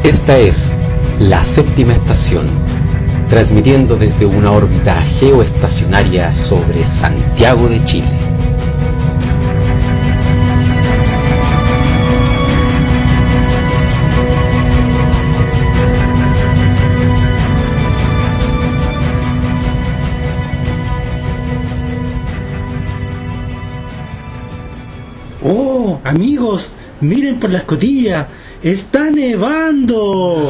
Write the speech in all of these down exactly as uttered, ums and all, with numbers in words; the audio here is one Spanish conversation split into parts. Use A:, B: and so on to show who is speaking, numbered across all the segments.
A: Esta es la séptima estación, transmitiendo desde una órbita geoestacionaria sobre Santiago de Chile.
B: ¡Oh, amigos! ¡Miren por la escotilla! ¡Está nevando!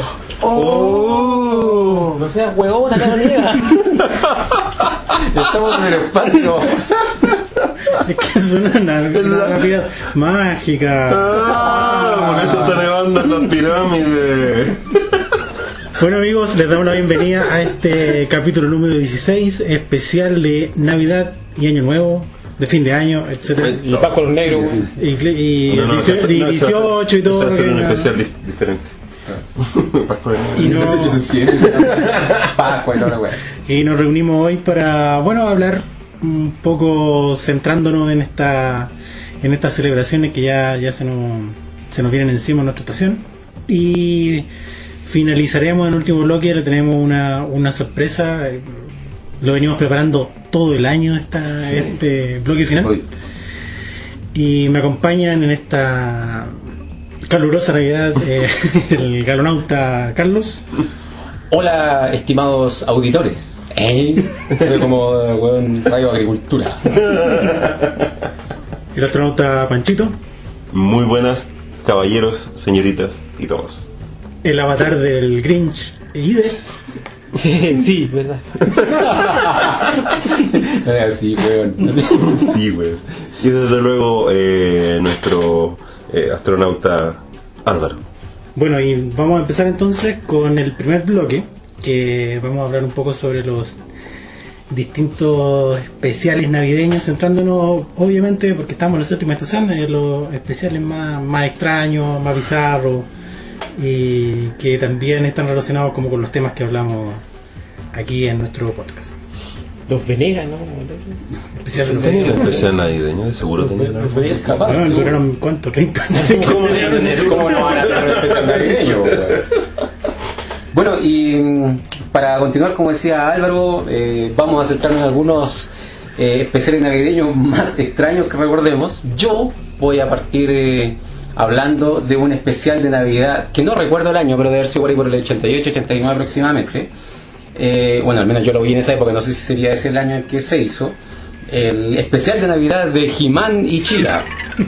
C: ¡Oh! No seas huevón, acá no nieva. Estamos en el espacio.
B: Es que es una, una, una Navidad mágica.
D: ¡Ah! Por eso está nevando en las pirámides.
B: Bueno, amigos, les damos la bienvenida a este capítulo número dieciséis, especial de Navidad y Año Nuevo, de fin de año, etcétera.
C: Y Pascua los negros.
B: Y, y,
D: No, no,
B: dieciocho,
D: no, no,
B: dieciocho y todo.
D: Eso va a ser
B: lo
D: un
B: que venga.
D: especial di- diferente. Pascua de
B: Y,
D: Nieve.
B: no,
C: Pascua y toda la wea.
B: y nos reunimos hoy para, bueno, hablar un poco centrándonos en esta en estas celebraciones que ya, ya se nos se nos vienen encima en nuestra estación. Y finalizaremos en el último bloque, le tenemos una, una sorpresa. Lo venimos preparando todo el año esta,
C: Sí.
B: este bloque final.
C: Hoy.
B: Y me acompañan en esta calurosa Navidad eh, el galonauta Carlos.
C: Hola, estimados auditores. ¿Eh? Soy como huevón radio agricultura.
B: El astronauta Panchito.
D: Muy buenas, caballeros, señoritas y todos.
B: El avatar del Grinch Ide.
C: Sí, verdad. Así, huevón. Así.
D: Sí, güey. Y desde luego, eh, nuestro eh, astronauta Álvaro.
B: Bueno, y vamos a empezar entonces con el primer bloque, que vamos a hablar un poco sobre los distintos especiales navideños, centrándonos obviamente, porque estamos en la séptima estación, en los especiales más, más extraños, más bizarros, y que también están relacionados como con los temas que hablamos aquí en nuestro podcast.
E: Los Venegas, ¿no?
B: Especial de los
C: Sí.
B: Venegas.
D: Especial navideño, de seguro tenía.
C: Los Venegas capaz.
B: Bueno,
C: sí.
B: duraron cuánto, treinta años.
C: ¿Cómo, ¿Cómo no van a tener un especial navideño? Weón? Bueno, y mm, para continuar, como decía Álvaro, eh, vamos a acercarnos a algunos eh, especiales navideños más extraños que recordemos. Yo voy a partir eh, hablando de un especial de Navidad que no recuerdo el año, pero debe haber sido por ahí por el ochenta y ocho, ochenta y nueve aproximadamente. Eh, bueno, al menos yo lo vi en esa época, no sé si sería ese el año en que se hizo. El especial de Navidad de He-Man y She-Ra.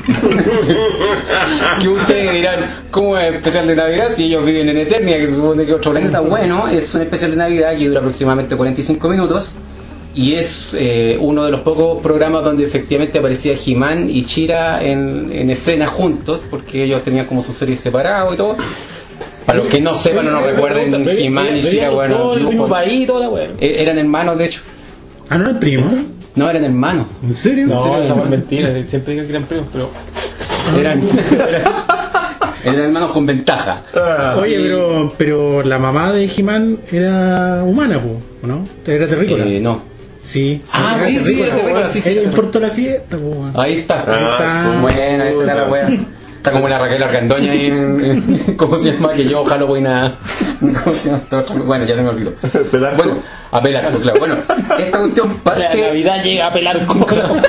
C: Que ustedes dirán, ¿cómo es especial de Navidad si ellos viven en Eternia, que se supone que es otro planeta? Bueno, es un especial de Navidad que dura aproximadamente cuarenta y cinco minutos y es eh, uno de los pocos programas donde efectivamente aparecía He-Man y She-Ra en, en escena juntos, porque ellos tenían como sus series separados y todo. Para los que no sepan o no recuerden, He-Man y She-Ra, bueno,
E: todo el mismo país, toda la wea.
C: eh, eran hermanos de hecho.
B: Ah, no era el primo.
C: No, eran hermanos.
B: ¿En serio?
E: No, esa es mentira, siempre digan que eran primos, pero
C: Eran, eran, eran hermanos con ventaja.
B: Oye, pero, pero la mamá de He-Man era humana, po, ¿o ¿no? Era terrícola.
C: Eh, no.
B: Sí, sí,
C: Ah,
B: era
C: sí, sí,
B: terrícola.
C: era terrícola, sí, sí.
B: Ella importó la fiesta, po, weón.
C: Ahí está.
B: Ah,
C: Buena, esa era la wea. Está como la Raquel Argandoña ahí en, en- ¿cómo se llama? Que yo Halloween a... ¿Cómo se llama? Todo otro- Bueno, ya se me olvidó.
D: Pelarco.
C: Bueno, a Pelarco, claro. Bueno, esta cuestión
E: la
C: parte...
E: Navidad llega a pelar con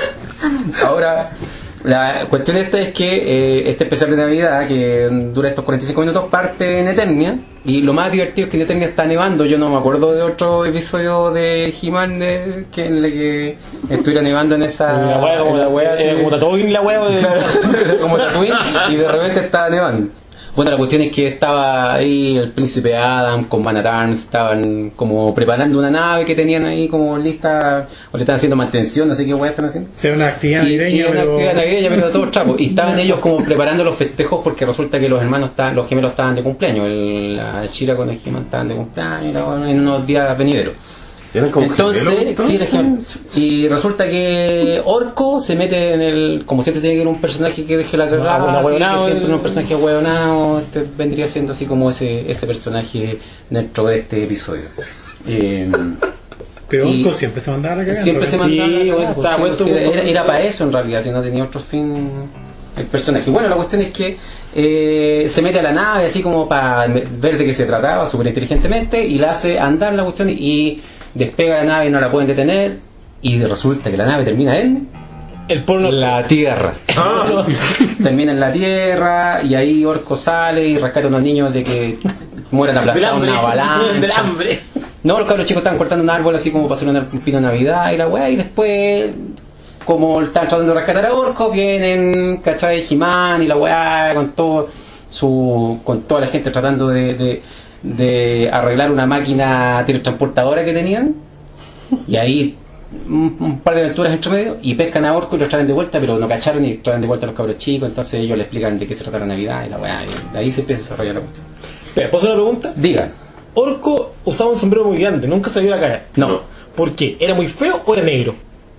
C: Ahora, la cuestión esta es que eh, este especial de Navidad, que dura estos cuarenta y cinco minutos, parte en Eternia. Y lo más divertido es que en Eternia está nevando. Yo no me acuerdo de otro episodio de He-Man de- que en el que estuviera nevando en esa...
E: la wea, como
C: en
E: la wea,
C: así.
E: como Tatooine, la wea. de-
C: Como Tatooine, y de repente estaba nevando. Bueno, la cuestión es que estaba ahí el príncipe Adam con Manhattan, estaban como preparando una nave que tenían ahí como lista, o le están haciendo mantención, no sé qué weá están haciendo.
B: sea una actividad
C: Y, y
B: navideña,
C: una
B: pero...
C: actividad navideña, pero de todos trapos. Y estaban ellos como preparando los festejos porque resulta que los hermanos estaban, los gemelos estaban de cumpleaños. El, la She-Ra con el He-Man estaban de cumpleaños y la- en unos días venideros.
D: ¿Eran como
C: Entonces,
D: gemelos?
C: sí, era gemelo. Y resulta que Orco se mete en el. Como siempre tiene que ir un personaje que deje la cagada,
E: Un
C: así,
E: ahueonado,
C: que siempre
E: el-
C: un personaje hueonado. Este vendría siendo así como ese, ese personaje dentro de este episodio. Eh,
B: Pero
C: y-
B: Orco siempre se mandaba a la cagada.
C: siempre se
B: ¿no?
E: Sí,
C: mandaba la cagada,
E: bueno,
C: pues,
E: estaba
C: sí,
E: puesto
C: sí,
E: como-
C: era, era para eso en realidad, si no tenía otro fin el personaje. Bueno, la cuestión es que eh, se mete a la nave así como para ver de qué se trataba, súper inteligentemente, y la hace andar la cuestión y despega la nave y no la pueden detener, y resulta que la nave termina en
E: El porno.
C: la Tierra.
D: Ah,
C: Termina en la Tierra y ahí Orco sale y rescata a unos niños de que mueran
E: Del
C: aplastados en
E: hambre.
C: una avalancha.
E: Del hambre.
C: No, los cabros chicos estaban cortando un árbol así como para hacer un pino de Navidad y la weá, y después, como están tratando de rescatar a Orco, vienen, ¿cachai? He-Man y la weá, con todo su, con toda la gente tratando de, de, de arreglar una máquina teletransportadora que tenían, y ahí un, un par de aventuras entre medio, y pescan a Orco y los traen de vuelta, pero no cacharon y traen de vuelta a los cabros chicos, entonces ellos le explican de qué se trata la Navidad y la weá, y de ahí se empieza a desarrollar la cuestión.
E: Espera, ¿puedo hacer una pregunta?
C: Digan,
E: Orco usaba un sombrero muy grande, nunca salió la cara.
C: no.
E: ¿Por qué? ¿Era muy feo o era negro?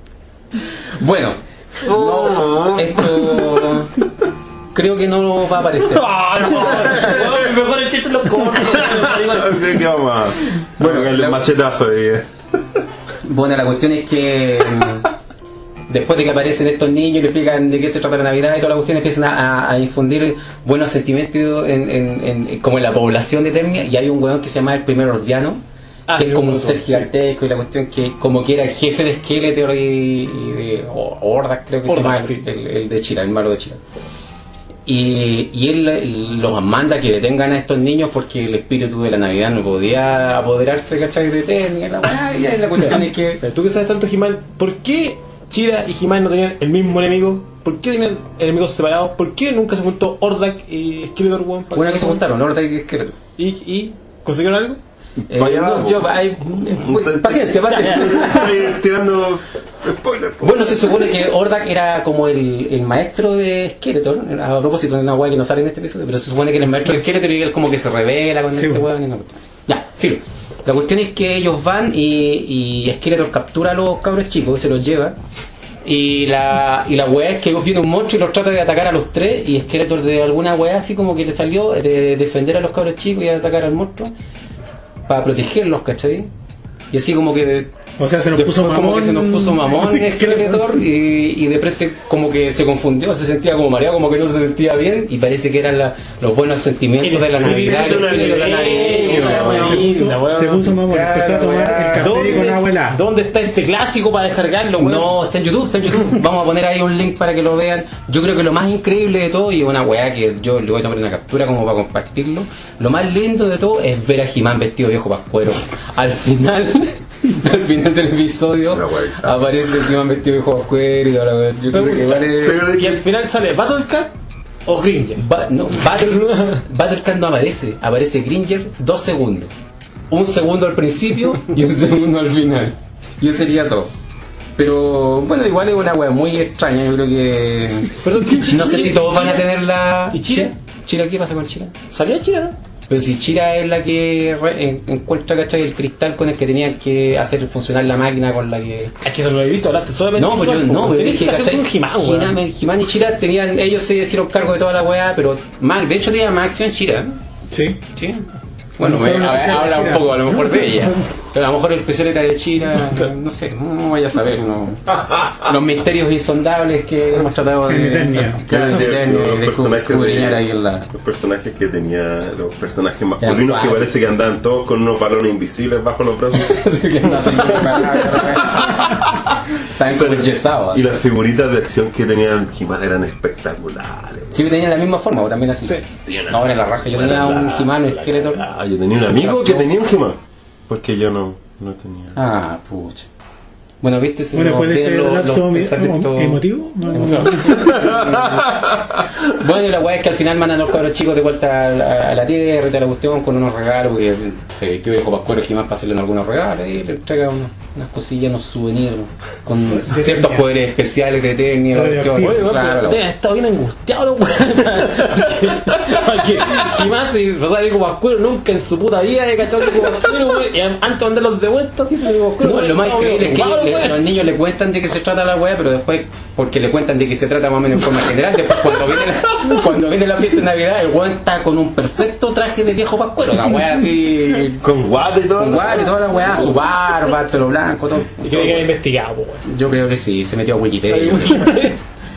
C: Bueno, no, esto creo que no va a aparecer.
E: ¡Ah, no! Mejor el chiste los cortos.
D: ¿qué vamos a- Bueno, el
C: la-
D: machetazo ahí.
C: Bueno, la cuestión es que mm, después de que aparecen estos niños y le explican de qué se trata la Navidad y toda la cuestión, empiezan a, a- a infundir buenos sentimientos en, en- en- como en la población de Eternia, y hay un weón que se llama el primer Ordiano,
E: Ah,
C: que
E: sí,
C: es como un
E: sí.
C: ser gigantesco, y la cuestión que como que era el jefe de Skeletor y, y de o- Hordak, creo que
E: Hordak,
C: se llama
E: sí.
C: el, el- el de Chira, el malo de Chira. Y, y él los manda que detengan a estos niños porque el espíritu de la Navidad no podía apoderarse, ¿cachai? De Eternia, la weá, y la cuestión es que
E: Pero tú que sabes tanto He-Man, ¿por qué Chira y He-Man no tenían el mismo enemigo? ¿Por qué tenían enemigos separados? ¿Por qué nunca se juntó Hordak y Skeletor One? para-
C: una que se juntaron, Hordak y Skeletor.
E: ¿Y, y consiguieron algo?
C: Eh,
D: Vaya,
C: no,
D: vamos.
C: yo, ay, eh, paciencia, paciencia.
D: Estoy tirando spoiler.
C: Bueno, se supone que Hordak era como el, el maestro de Skeletor, a propósito de una weá que no sale en este episodio, pero se supone que era el maestro de Skeletor y él como que se revela con
B: Sí,
C: este
B: bueno.
C: weón y una cuestión así. Ya, filo. La cuestión es que ellos van y, y Skeletor captura a los cabros chicos y se los lleva. Y la, y la weá es que viene un monstruo y los trata de atacar a los tres, y Skeletor de alguna weá así como que le salió de defender a los cabros chicos y de atacar al monstruo para protegerlos, ¿cachai? Y así como que
B: O sea, se nos
C: después
B: puso
C: como
B: mamón.
C: que se nos puso mamón Skeletor y, y de repente como que se confundió, se sentía como mareado, como que no se sentía bien, y parece que eran la- los buenos sentimientos de la Navidad, el espíritu de la Navidad.
B: Se puso, se puso mamón,
C: Claro,
B: empezó a tomar el
C: weá.
B: café con agua helada.
E: ¿Dónde está este clásico para descargarlo, weón?
C: No, está en YouTube, está en YouTube. Vamos a poner ahí un link para que lo vean. Yo creo que lo más increíble de todo, y una weá que yo le voy a tomar una captura como para compartirlo, lo más lindo de todo es ver a He-Man vestido de viejo pascuero. Al final, al final del episodio,
D: Una weá bizarra.
C: aparece He-Man vestido de viejo pascuero y toda la weá. Yo creo que vale...
E: Y al final sale Battlecat o Gringer.
C: Ba- no, Battle, Battlecat no aparece, aparece Gringer dos segundos. Un segundo al principio y un segundo al final. Y eso sería todo. Pero bueno, igual es una wea muy extraña, yo creo que...
E: Perdón, ¿qué Chira?
C: No sé si todos van a tener la...
E: ¿Y Chira?
C: ¿Chira qué pasa con Chira?
E: ¿Salía Chira, no?
C: Pero si Chira es la que re- en- encuentra, ¿cachai? El cristal con el que tenían que hacer funcionar la máquina con la que...
E: Es que eso lo he visto, hablaste solamente
C: No, pues yo no, pero
E: Tenés
C: es que,
E: que hacer
C: ¿cachai?
E: un He-Man, weón.
C: He-Man He-Man y Chira tenían, ellos se hicieron cargo de toda la weá, pero más, de hecho tenía más acción Chira, ¿no?
B: Sí.
C: Sí. Bueno,
B: A lo
C: me,
B: mejor
C: a-
B: una especial
C: habla
B: de
C: un
B: Chira.
C: poco a lo mejor de ella. Pero a lo mejor el especial era de China, no sé, no vaya a saber. No. Los misterios insondables que hemos tratado de,
B: En Eternia.
C: claro, de, Eternia,
D: los,
C: y de
D: personajes
C: escudriñar
D: de-
C: ahí en la...
D: los personajes que tenía, los personajes masculinos que
C: guapos.
D: parece que andaban todos con unos balones invisibles bajo los brazos.
C: Estaban como enyesados.
D: Y las figuritas de acción que tenían He-Man eran espectaculares.
C: Sí, tenían la misma forma, o también así.
E: Sí.
C: No, ahora en la raja. Yo tenía un He-Man, un Skeletor.
D: Ah, yo tenía un amigo que tenía un He-Man. Porque yo no, no tenía.
C: Ah, pucha. Bueno, viste, se
B: Bueno,
C: nos
B: puede
C: ven
B: ser
C: los-
B: lapso
C: los
B: emo-
C: pensamientos-
B: emotivo. No, no.
C: Bueno, y la weá es que al final mandan a los cabros chicos de vuelta a la, a la tierra y toda la cuestión con unos regalos, porque se vistió viejo pascuero He-Man para hacerle algunos regalos y le entrega unos, unas cosillas, unos souvenirs con
B: De
C: ciertos
B: Eternia.
C: poderes especiales de Eternia, la cuestión,
B: Radioactivos.
E: Oye, weón,
C: claro, la
E: pero
C: weá.
E: han estado bien angustiados los weones. Porque He-Man se pasaba de Pascuero nunca en su puta vida de cachado de Pascuero, weón. Y antes de mandarlos de vuelta, siempre de Pascuero.
C: No, lo más increíble es que
E: Wow,
C: le-
E: weón.
C: los niños le cuentan de qué se trata la weá, pero después, porque le cuentan de qué se trata más o menos en forma general, después cuando viene la, cuando viene la fiesta de Navidad, el weón está con un perfecto traje de viejo pascuero, la weá así,
D: Con guate y todo.
C: con guante y toda la weá, su barba, el pelo blanco, todo.
E: Y creo que había investigado, po, weón.
C: Yo creo que sí, se metió a Wikipedia.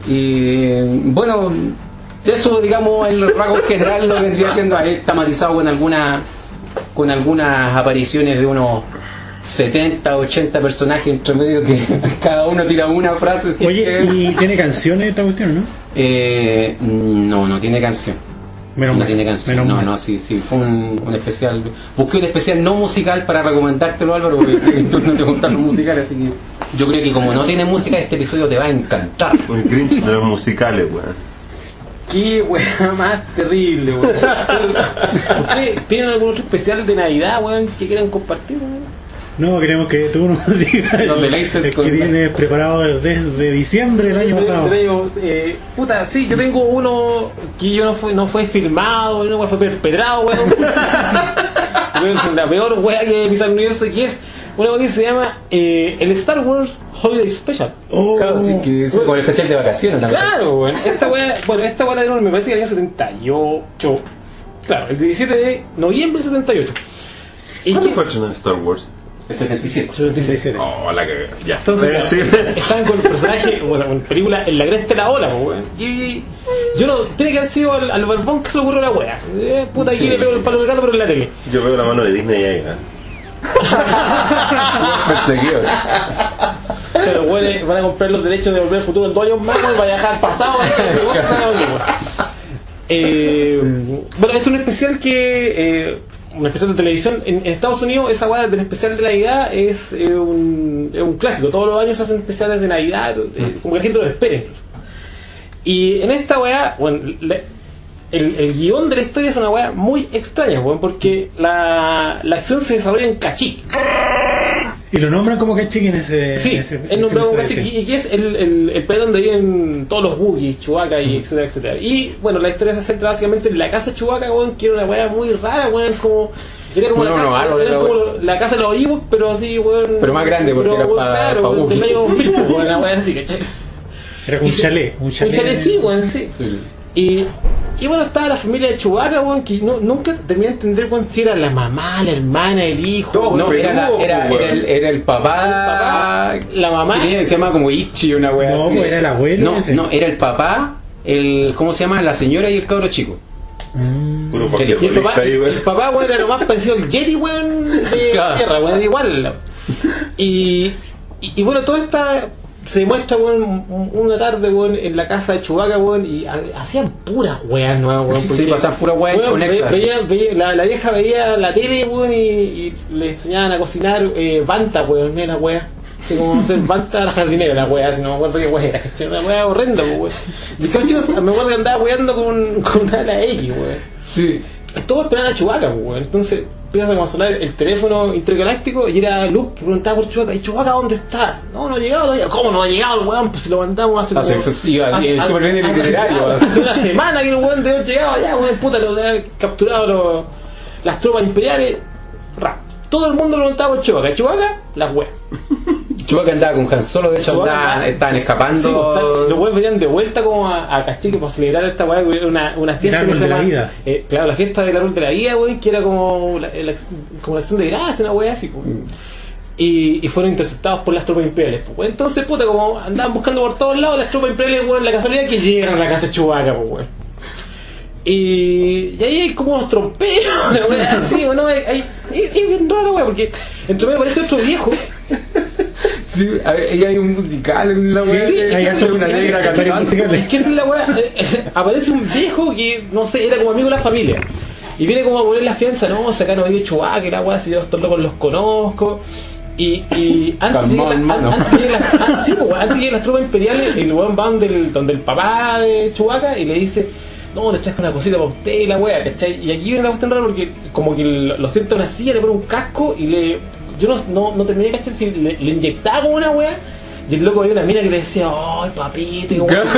C: Y bueno, eso digamos en el rasgo general lo vendría siendo ahí tematizado con alguna con algunas apariciones de unos setenta, ochenta personajes entre medio que cada uno tira una frase. Si
B: Oye,
C: es que-
B: ¿y tiene canciones esta cuestión, no?
C: Eh, no, no tiene canción.
B: Menos
C: no
B: mal,
C: tiene canción.
B: menos
C: No,
B: mal.
C: no, sí, sí, fue un, un especial. Busqué un especial no musical para recomendártelo, Álvaro, porque sé que tú no te gustan los musicales, así que yo creo que como no tiene música, este episodio te va a encantar.
D: Un Grinch de los musicales, weón.
E: Qué weá más terrible, weón. ¿Ustedes tienen algún otro especial de Navidad, weón, que quieran compartir, weón?
B: No, queremos que tú nos digas
C: Los deleites
B: el
C: con-
B: que tienes preparado desde diciembre del año
E: Yo
B: pasado.
E: tengo, eh, puta, sí, yo tengo uno que yo no fue, no fue filmado, uno fue perpetrado, weón. Weón, la peor weá que pisa el universo, que es una weá que se llama eh, el Star Wars Holiday Special.
B: Oh,
C: Claro, sí, que es como el especial de vacaciones también.
E: Claro, weón. Esta weá, bueno, esta weá la dieron, me parece que el año setenta y ocho. Claro, el diecisiete de noviembre del setenta y ocho. ¿Y
D: ¿Cuándo
E: qué?
D: fue el channel Star Wars?
C: El setenta y siete.
B: setenta y siete.
D: Oh, la que ya.
E: Entonces,
D: Sí,
E: claro,
D: sí.
E: estaban con el personaje, o sea, con película En la cresta de la ola, po, weón. Y yo no, tiene que haber sido al, al barbón que se le ocurrió la wea. Eh, puta, aquí
D: Sí.
E: le pego el palo del gato, pero en la tele.
D: Yo veo la mano de Disney ahí, ¿eh?
C: Perseguido.
E: Pero bueno, van a comprar los derechos de Volver al Futuro en dos años más, weón, va a viajar al pasado. eh, bueno, esto es un especial que. Eh, un especial de televisión en, en Estados Unidos. Esa weá del especial de Navidad es, eh, un, es un clásico. Todos los años se hacen especiales de Navidad, eh, como que la gente lo espera incluso. Y en esta weá, bueno, le- el, el guión de la historia es una weá muy extraña, weón, porque la, la acción se desarrolla en Cachique.
B: Y lo nombran como cachique en ese.
E: Sí,
B: en ese-
E: es nombrado
B: en
E: como
B: ese-
E: Cachique, y que es el, el, el planeta donde viven todos los Wookiees, Chewbacca y etcétera, etcétera. Y bueno, la historia se centra básicamente en la casa de Chewbacca, weón, que era una weá muy rara, weón, como. Era como,
C: No,
E: la,
C: no,
E: ca-
C: árbol,
E: era
C: era
E: como
C: weón.
E: lo- la casa de los Ewoks, pero así, weón.
C: Pero más grande, porque era
E: weón,
C: pa-
E: claro,
C: pa
E: weón, del
C: Wookiee.
E: año dos mil, pues, weón, una weá así, ¿cachai?
B: Era como un chalet. Un
E: Un
B: chalet,
E: chalet, sí, weón, sí.
C: Sí.
E: Y, y bueno, estaba la familia de Chewbacca, weón, que no, nunca terminé de entender, weón, si era la mamá, la hermana, el hijo.
D: Todo.
C: No, era, la- era,
D: Weón.
C: era, el, era el papá.
E: papá, la mamá.
C: que tenía- se llama como Ichi, una wea
B: No,
C: así.
B: pues era el abuelo.
C: No,
B: ese.
C: no, era el papá, el. ¿Cómo se llama? La señora y el cabro chico.
B: Mm.
D: Puro
C: Y
E: Y el
D: basquetbolista
E: papá,
D: ahí,
E: el
D: weón.
E: papá, weón, era lo más parecido al Jerry, weón, de
C: Claro.
E: tierra, weón, era igual. Y, y, y bueno, todo esta se demuestra, weón, un- una tarde, weón, en la casa de Chewbacca, weón, y ha- hacían puras weas, ¿no, weón?
C: Sí,
E: porque,
C: pasaban puras weas
E: weón,
C: inconexas.
E: ve- veía- veía- la, la vieja veía la tele, weón, y, y le enseñaban a cocinar eh, banta, weón, era wea. Así como hacer banta a la jardinera, la wea, si no me acuerdo qué wea era, ¿cachai? Una wea horrenda, weón. Y cabrón, chicos, me acuerdo que andaba weando con, con una ala X, weón.
C: Sí.
E: Todos esperaban a Chewbacca, pues, weón. Entonces empieza a sonar el teléfono intergaláctico y era Luke que preguntaba por Chewbacca. ¿Y Chewbacca dónde está? No, no ha llegado todavía. ¿Cómo no ha llegado el weón? Pues si lo mandamos hace
C: Hace-
E: como-
C: pues, iba
E: a-
C: bien,
E: a-
C: súper bien el
E: a-
C: itinerario.
E: Hace una semana que el weón debe haber llegado allá, weón. Puta, lo deben haber capturado los- las tropas imperiales. Ra. Todo el mundo preguntaba por Chewbacca. Chewbacca, las weas.
C: Chewbacca andaba con Han Solo, de hecho
E: Chewbacca-
C: andaban, estaban escapando.
E: Sí, pues, los weones venían de vuelta como a, a Cachique para celebrar esta weá, que era una, una fiesta
B: El
E: que
B: árbol
E: se
B: de la
E: llama-
B: vida.
E: eh, claro, la fiesta del árbol de la vida, weón, que era como la, la- como la acción de gracia, una weá así, pues. Y, y fueron interceptados por las tropas imperiales, pues, weón. Entonces, puta, como andaban buscando por todos lados las tropas imperiales, weón, la casualidad que llegan a la casa de Chewbacca, pues, weón. Y, y ahí hay como unos tromperos, una weá así, bueno, hay, hay- es, es bien raro, weón, porque entre medio aparece otro viejo.
C: Sí, ahí hay un musical en la
E: Sí,
C: wea.
E: sí,
C: que-
E: hay
C: que
E: harto
C: una
B: musical,
C: negra
B: hay varios
C: cantando.
B: musicales.
E: Es que esa es la weá. eh, eh, aparece un viejo que, no sé, era como amigo de la familia. Y viene como a poner la fianza, no, si acá no vive Chewbacca, la weá, si yo estos locos los conozco. Y, y antes
C: Calmado,
E: de
C: hermano.
E: antes de las, ah, sí, pues, antes de las tropas imperiales, el weón va donde el, donde el papá de Chewbacca y le dice, no, le traje una cosita para usted y la weá, ¿cachai? Y aquí viene la cuestión rara porque como que lo lo sienta en una silla, le pone un casco y le. Yo no, no, no terminé de cachar si le, le inyectaba como una weá. Y el loco había una mina que le decía, ay papito, y como- Weón,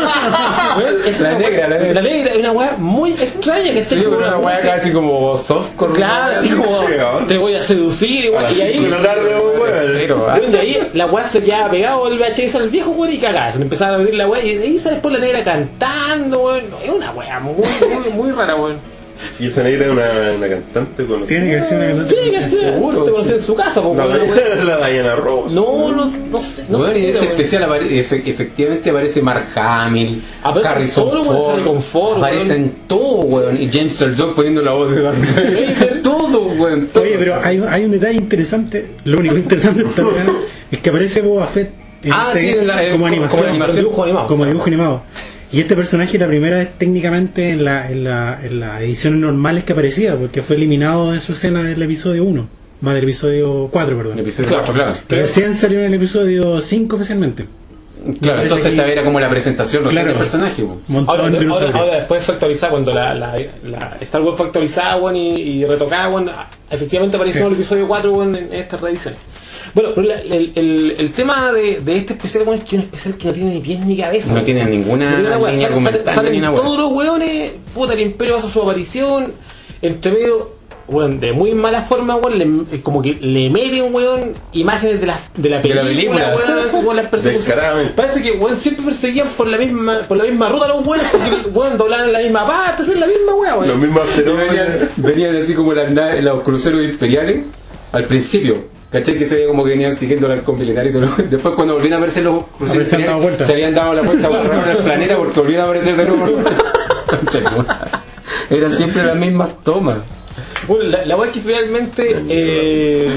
E: es
C: La
E: una
C: negra,
E: weá-
C: la negra.
E: La negra, es una weá muy extraña que
C: Sí, pero una wea casi como softcore.
E: Claro, así como te voy a seducir y,
D: A
E: weá,
D: las
E: y ahí.
D: cinco de la tarde, weón.
C: Pero, ah,
E: Weón, y ahí la weá se le quedaba pegado el V H S al viejo, weón, y cagada. Se le empezaba a meter la weá y de ahí sale después la negra cantando, weón. Es una weá muy, muy, muy rara, weón.
D: Y esa negra es una, una cantante conocida.
B: Tiene que ser una cantante.
E: Tiene que ser,
C: Seguro,
E: te conocí
C: sí.
E: en su casa, po,
D: La,
E: weón.
D: la Diana Ross.
E: No, no, no sé. No
C: Bueno,
E: sé,
C: y en este
E: weón.
C: especial apare- efe- efectivamente aparece Mark Hamill,
E: Aparece
C: Harrison
E: todo, weón,
C: Ford,
E: Harrison Ford,
C: aparecen todo, weón, y James Earl Jones poniendo la voz de Darth Vader, todo, weón, todo.
B: Oye, pero hay, hay un detalle interesante. Lo único interesante de esta weá es que aparece Boba Fett en
C: Ah,
B: este-
C: sí, en la- en-
B: como,
C: como
B: animación,
C: animación.
E: Dibujo animado.
B: como dibujo animado. Y este personaje la primera vez técnicamente en la, en la, en las ediciones normales que aparecía, porque fue eliminado de su escena del episodio uno, más del episodio cuatro, perdón.
C: El episodio
E: Claro.
C: cuatro, claro.
B: Pero recién salió en el episodio cinco oficialmente.
C: Claro,
B: parece
C: entonces
B: que-
C: esta era como la presentación recién
B: Claro.
C: del personaje, weón.
B: Montado
E: Ahora,
B: en
E: ahora,
B: dinosaurio.
E: ahora después fue actualizada cuando la, la, la Star Wars fue actualizada, weón, y, y retocada, weón, efectivamente apareció
B: Sí.
E: en el episodio cuatro, weón, en esta reedición. Bueno, pero la- el, el, el tema de, de este especial, weón, es que es un especial que no tiene ni pies ni cabeza.
C: No
E: weón.
C: tiene ninguna
E: No tiene una weá,
C: línea
E: sale- sale-
C: argumental
E: salen
C: ni una weá.
E: todos los weones, puta, el Imperio hace su aparición, entre medio, weón, de muy mala forma, weón, le- como que le mete un weón imágenes de la, de la
C: De
E: película,
C: la película.
E: weón, así, weón, las persecuciones.
D: Descaradamente.
E: Parece que weón siempre perseguían por la misma, por la misma ruta a los weones, porque weón doblaban en la misma parte, hacían la misma weá,
D: Los
E: weón.
D: mismos
C: Venían,
D: asteroides.
C: venían así como la- la- los cruceros imperiales al principio. ¿Cachai? Que se veía como que venían siguiendo el arco militar y todo. lo- Después, cuando volvían a verse los cruceros
B: se han dado
C: imperiales,
B: vuelta.
C: se habían dado la vuelta por el planeta porque volvían a aparecer de nuevo. Concha tu madre. Eran siempre las mismas tomas.
E: Bueno, la, la weá es que finalmente eh,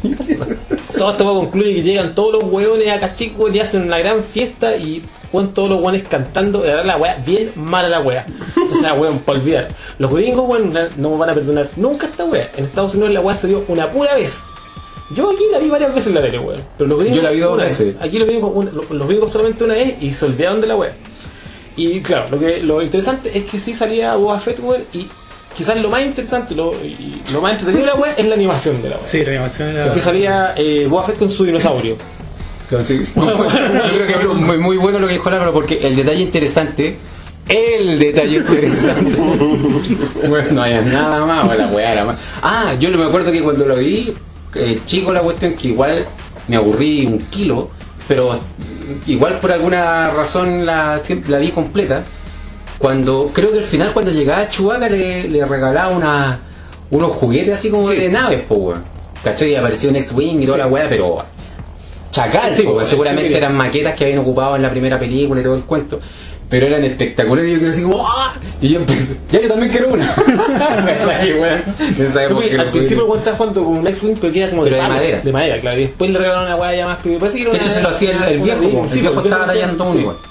E: todo esto concluye que llegan todos los weones a Cachico y hacen una gran fiesta y weón, todos los weones cantando, de verdad la weá, bien mala la weá. Entonces la weón, para olvidar. Los gringos, weón, no- no me van a perdonar nunca esta weá. En Estados Unidos la weá se dio una pura vez. Yo aquí la vi varias veces en la tele, weón. Pero los gringos,
C: Yo la vi dos
E: una
C: veces.
E: vez. Aquí los gringos, una- los, los gringos solamente una vez y se olvidaron de la weá. Y claro, lo que lo interesante es que sí salía Boba Fett, weón, y quizás lo más interesante lo, y lo más entretenido de la weá es la animación de la weá.
B: Sí, la animación era...
E: Porque salía eh, Boba Fett con su dinosaurio.
C: Sí. Yo creo que es muy, muy bueno lo que dijo Álvaro porque el detalle interesante, el detalle interesante, bueno, no hay nada más, o la weá era más. Ah, yo me acuerdo que cuando lo vi, eh, chico, la cuestión que igual me aburrí un kilo, pero igual por alguna razón la, siempre la vi completa. Cuando, creo que al final cuando llegaba Chewbacca le, le regalaba una, unos juguetes así como
E: Sí.
C: de naves, po, weón. ¿Cachai? Y apareció un X-Wing y toda la weá, pero chacal,
E: Sí,
C: po,
E: pues,
C: seguramente
E: sí,
C: eran maquetas que habían ocupado en la primera película y todo el cuento. Pero eran espectaculares y yo quedé así como ¡ah! Y yo empecé, ya yo también quiero una. ¿Cachai, weón? En esa época
E: Porque
C: era
E: al
C: muy-
E: principio el weón estaba jugando con un X-Wing, pero que era como
C: Pero de
E: palo,
C: madera.
E: De madera, claro. Y después le regalaron una weá ya más. Pero parece que era
C: De
E: una-
C: hecho se lo hacía el, el
E: una-
C: viejo, po.
E: sí,
C: el viejo
E: porque
C: estaba
E: era-
C: tallando uno
E: sí.
C: igual.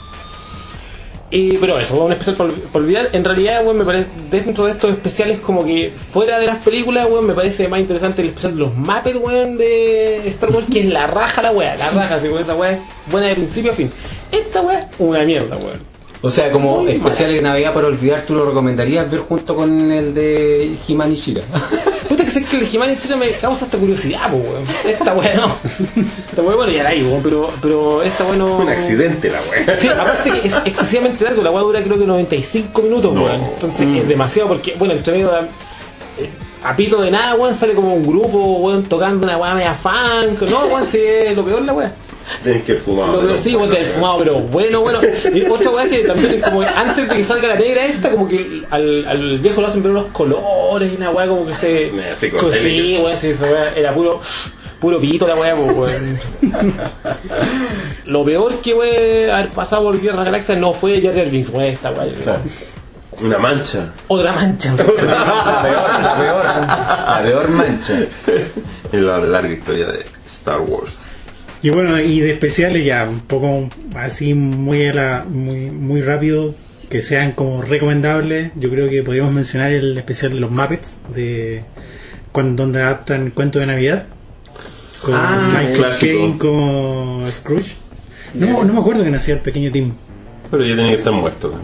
E: Y, pero eso, fue un especial por, por olvidar. En realidad, weón, me parece, dentro de estos especiales, como que fuera de las películas, weón, me parece más interesante el especial de los Muppets, weón, de Star Wars, que es la raja la weá, la raja, así, weón, esa weá es buena de principio a fin. Esta weá, una mierda, weón.
C: O sea, como
E: Muy
C: especial de Navidad para olvidar, tú lo recomendarías ver junto con el de He-Man y She-Ra.
E: Puta que sé que el He-Man y She-Ra me causa esta curiosidad, po, weón. Esta weá no. Esta weá, bueno, ya la hay, weón, pero, pero esta weá no.
D: Un accidente la wea.
E: Sí, aparte que es excesivamente largo, la weá dura creo que noventa y cinco minutos,
D: No.
E: weón. Entonces es demasiado porque, bueno, entre medio de, eh, a pito de nada, weón, sale como un grupo, weón, tocando una weá media funk, no, weón, si es lo peor la weá.
D: Tienes que fumar.
E: Lo peor sí, weón, del fumado, pero bueno, bueno. Y otra weá que también es como que antes de que salga la negra esta, como que al, al viejo lo hacen ver unos colores y una weá como que se...
D: Me hace
E: co- Sí, weón, sí, esa weá era puro... Puro pito la weá, pues, weón. Lo peor que weón haber pasado por Guerra Galaxia no fue Jar Jar Binks, weón, esta weá.
D: Una mancha.
E: Otra mancha.
C: La peor, la peor, la peor mancha.
D: En la larga historia de Star Wars.
B: Y bueno, y de especiales ya, un poco así muy, a la, muy, muy rápido, que sean como recomendables. Yo creo que podríamos mencionar el especial de los Muppets, de cuando, donde adaptan Cuento de Navidad, con
C: Ah,
B: Michael
D: clásico.
B: Caine como Scrooge. No, no me acuerdo que nacía el pequeño Tim.
D: Pero ya tenía que estar muerto.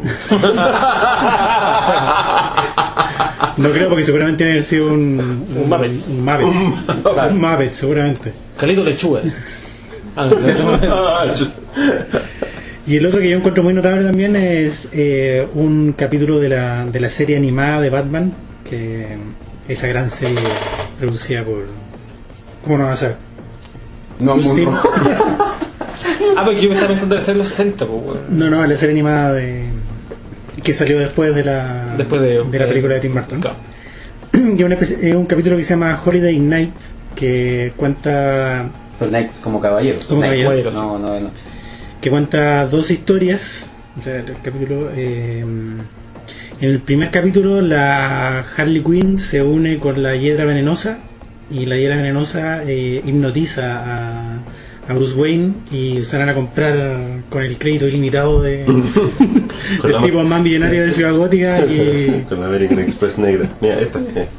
B: No creo, porque seguramente tiene que haber sido un,
E: Un Muppet.
B: Un Muppet, un Muppet, seguramente.
E: Calito lechuga. Ah, no,
B: Y el otro que yo encuentro muy notable también es eh, un capítulo de la, de la serie animada de Batman, que esa gran serie producida por... ¿Cómo no va a ser?
C: No, muy
B: Steve-
E: Ah, porque yo me estaba pensando en hacer los sesenta, pues, weón.
B: No, no, la serie animada de... que salió después de la,
E: Después de-
B: de la
E: eh,
B: película de Tim Burton.
E: Claro.
B: Y una especie- eh, un capítulo que se llama Holiday Night, que cuenta
C: Los Knights como caballeros.
B: Como
C: Knights.
B: caballeros.
C: No, no de noche.
B: que cuenta dos historias. O sea, el capítulo eh, en el primer capítulo la Harley Quinn se une con la Hiedra Venenosa y la Hiedra Venenosa eh, hipnotiza a, a Bruce Wayne y se van a comprar con el crédito ilimitado de
D: Con la-
B: del tipo más millonario de Ciudad Gótica y
D: Con la American Express negra. Mira, esta. eh.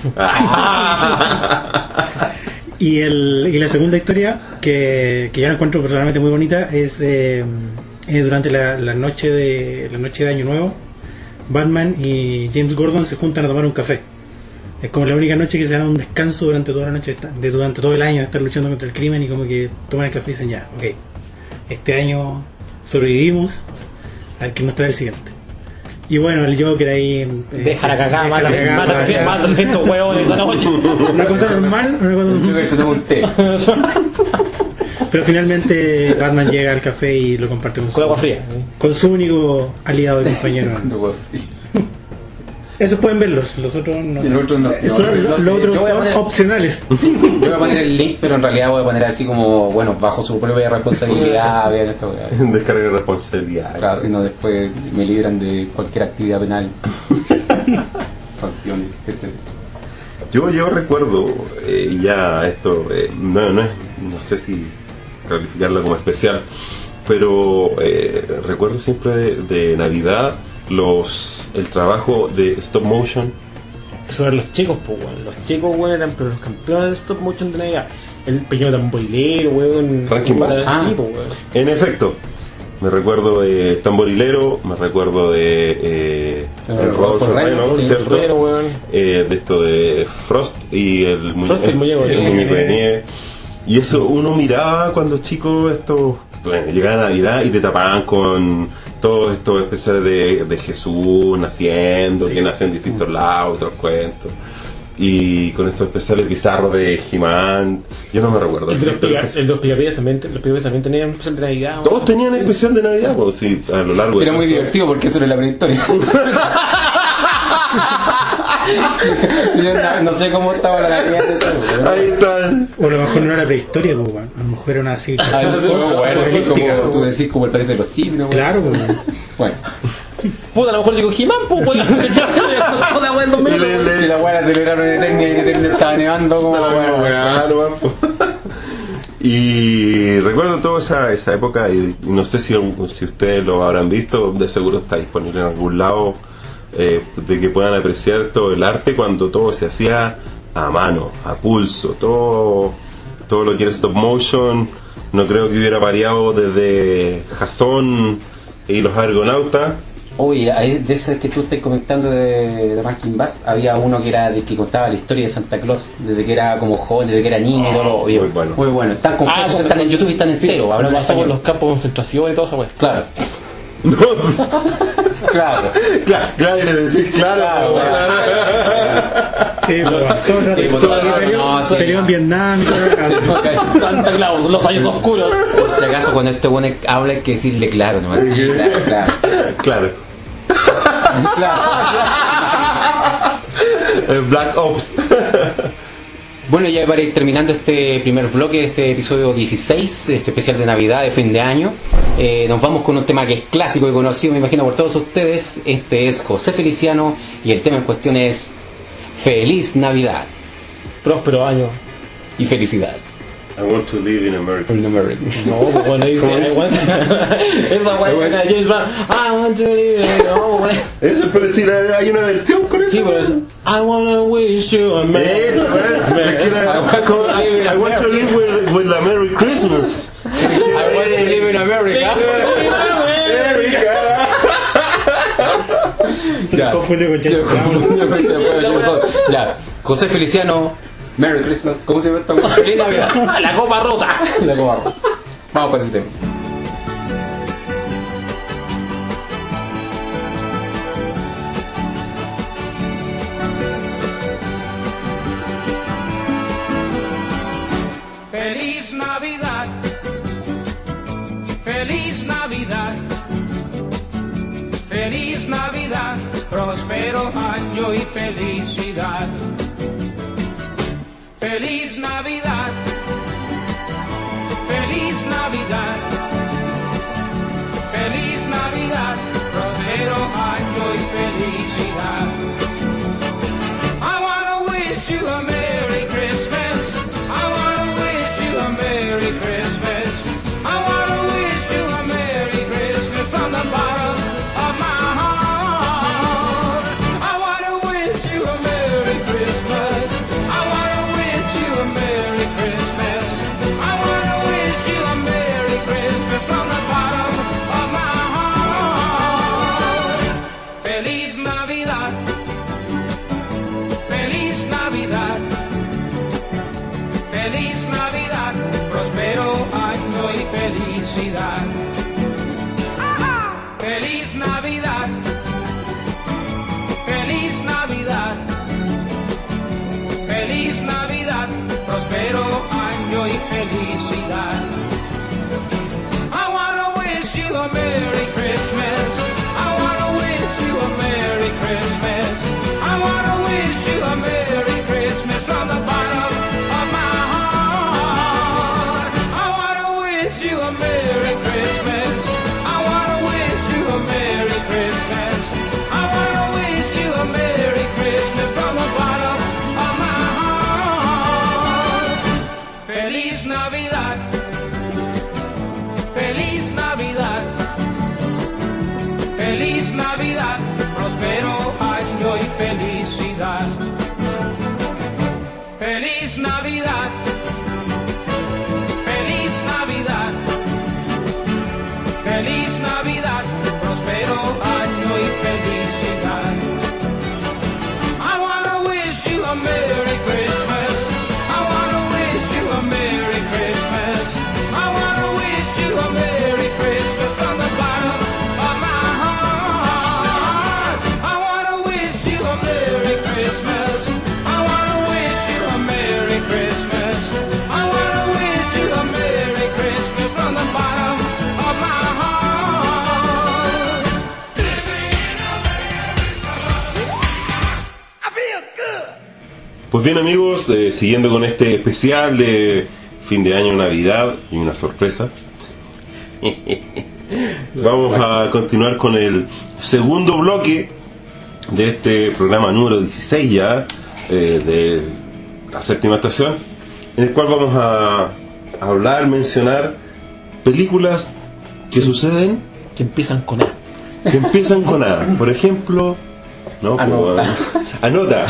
D: Ah.
B: Y, el, y la segunda historia, que, que yo la encuentro personalmente muy bonita, es, eh, es durante la, la noche de la noche de Año Nuevo. Batman y James Gordon se juntan a tomar un café. Es como la única noche que se dan un descanso durante toda la noche, de, de- durante todo el año de estar luchando contra el crimen, y como que toman el café y dicen ya, ok, este año sobrevivimos, a ver quién nos trae el siguiente. Y bueno, el Joker ahí... eh,
E: Deja la cagada,
B: deja
E: mata
B: la cagada,
E: mata
B: mata-
E: trescientos mata trescientos huevos esa noche.
B: una cosa normal, una cosa
C: Yo que se toma un té.
B: Pero finalmente Batman llega al café y lo comparte con su,
E: Con agua fría.
B: con su único aliado y compañero.
C: Luego,
B: Esos pueden verlos, los otros no.
C: Y los otros no-
B: Esos-
C: no, no
B: los
C: sé.
B: otros
C: Yo voy a
B: son
C: poner-
B: opcionales.
C: Yo voy a poner el link, pero en realidad voy a poner así como, bueno, bajo su propia responsabilidad, vean esto, weá.
D: Descarga de responsabilidad.
C: Claro, si no después me libran de cualquier actividad penal. Sanciones, etcétera.
D: Yo, yo recuerdo, eh, y ya esto, eh, no, no, es, no sé si calificarlo como especial, pero eh, recuerdo siempre de, de Navidad los el trabajo de stop motion.
E: Eso eran los chicos, pues, weón. Los chicos, weón, eran pero los campeones de stop motion de Navidad. El pequeño tamborilero, weón.
D: Rankin Bass.
E: Ah,
C: Ah.
E: tipo, weón.
D: En efecto, me recuerdo de Tamborilero, me recuerdo de eh,
C: El
D: el Rodolfo
C: Rodolfo
D: Reynolds,
C: Reynolds,
E: Sí,
D: ¿cierto?
E: Pero, weón.
D: Eh, de esto de Frost y el, muñe-
E: Frost y el muñeco de
D: el
E: nieve.
D: muñeco de nieve. Y eso uno miraba cuando chico, esto, bueno, llegaba Navidad y te tapaban con todos estos especiales de, de Jesús naciendo, que nació en distintos lados, otros cuentos. Y con estos especiales bizarros de He-Man, yo no me recuerdo.
E: El de los pica- el de los picapiedras también, los picapiedras también tenían un especial de Navidad. weón.
D: Todos tenían especial de Navidad, pues sí, a lo largo de
C: Era muy divertido porque eso era la prehistoria. Yo no, no sé cómo estaba la Navidad de eso. pero-
D: Ahí están.
B: O a lo mejor no era prehistoria, pues, weón. A lo mejor era una
C: Ah,
B: civilización.
C: no sé, bueno, así
B: apocalíptica,
C: como tú
B: weón.
C: decís, como el planeta de los simios. weón.
B: Claro, pues, weón.
C: Bueno,
E: Puta, a lo mejor digo He-Man, pues, weón. Toda weón, dos
D: Y
E: minutos.
D: le- le-
C: si la weá celebraron en Eternia y en Eternia estaba nevando, como
D: Ah,
C: bueno,
D: weá, no, man, po. Y recuerdo toda esa, esa época y no sé si, si ustedes lo habrán visto, de seguro está disponible en algún lado, eh, de que puedan apreciar todo el arte cuando todo se hacía a mano, a pulso, todo, todo lo que era stop motion. No creo que hubiera variado desde Jason y los Argonautas.
C: Oye, ahí de esas que tú estás comentando de, de Rankin Bass, había uno que era de que contaba la historia de Santa Claus desde que era como joven, desde que era niño y todo lo oye,
D: muy bueno.
C: Muy bueno. Están completos,
E: Ah,
C: están en YouTube y están en cero.
E: Ahora
C: Hablando
E: pasamos
C: español.
E: los campos de concentración y todo eso, weón.
C: Claro,
D: No,
C: claro.
D: claro, claro, y le decís claro.
C: Claro,
D: weá.
B: Sí, pues, weón. Todo el rato-
C: Sí, pues,
B: todo el
C: todo el rato,
B: peleó-
C: no, sí.
B: peleó en Vietnam y todo el rato.
E: Santa Claus, los años oscuros.
C: Por si acaso, cuando este bueno habla, hay que decirle claro, ¿no? Sí, claro, claro.
D: Claro. Eh, Black Ops.
C: Bueno, ya para ir terminando este primer bloque, este episodio dieciséis, este especial de Navidad, de fin de año, eh, nos vamos con un tema que es clásico y conocido, me imagino, por todos ustedes. Este es José Feliciano y el tema en cuestión es Feliz Navidad
E: Próspero año.
C: y felicidad.
D: I want to live in America.
C: In America.
E: No, pues bueno, dice, I want... Esa weón era James Brown. I want to live, no, weón.
D: Eso, pero si la- hay una versión con eso.
E: Sí, pero es, I wanna wish you a merry
D: Eso,
E: Christmas. I want to live in
D: I want to live with, with a Merry Christmas.
C: I want to live in America.
B: Se
C: Ya.
B: confunde con James Brown.
C: Ya, José Feliciano, Merry Christmas. ¿Cómo se llama esta weá? Feliz Navidad.
E: La copa rota.
C: La cobarra. Vamos con ese tema.
F: Feliz Navidad, feliz Navidad, feliz Navidad. próspero año y felicidad. Feliz Navidad, feliz Navidad, feliz Navidad, próspero año y felicidad. I wanna wish you a Merry Christmas. I wanna wish you a Merry Christmas. I wanna wish you a Merry Christmas from the bottom of my heart. I wanna wish you a Merry Christmas. I wanna wish you a Merry Christmas. I wanna wish you a Merry Christmas from the bottom of my heart. Feliz Navidad. Feliz Navidad. Feliz Navidad. Próspero año y felicidad. Feliz Navidad. Feliz Navidad. Feliz Navidad. Próspero año y felicidad. I wanna wish you a Merry Christmas. I wanna wish you a Merry Christmas. I wanna wish you a Merry Christmas from the bottom of my heart. I wanna wish you a Merry Christmas. I wanna wish you a Merry Christmas. I wanna wish you a Merry Christmas from the bottom of my heart. Feliz Navidad. Feliz Navidad. Feliz Navidad. Próspero año y felicidad. Feliz Navidad. Feliz Navidad. Feliz Navidad. Próspero año y felicidad. I wanna wish you a Merry Christmas. I wanna wish you a Merry Christmas. I wanna wish you a Merry Christmas from the bottom of my heart. I wanna wish you a Merry Christmas. I wanna wish you a Merry Christmas. I wanna wish you a Merry Christmas from the bottom of my heart. I feel good.
D: Pues bien amigos, eh, siguiendo con este especial de fin de año, Navidad y una sorpresa, vamos a continuar con el segundo bloque de este programa número dieciséis ya, eh, de la séptima estación, en el cual vamos a hablar, mencionar películas que suceden,
E: Que empiezan con A.
D: que empiezan con A. Por ejemplo, no,
C: Anota.
D: pues, anota.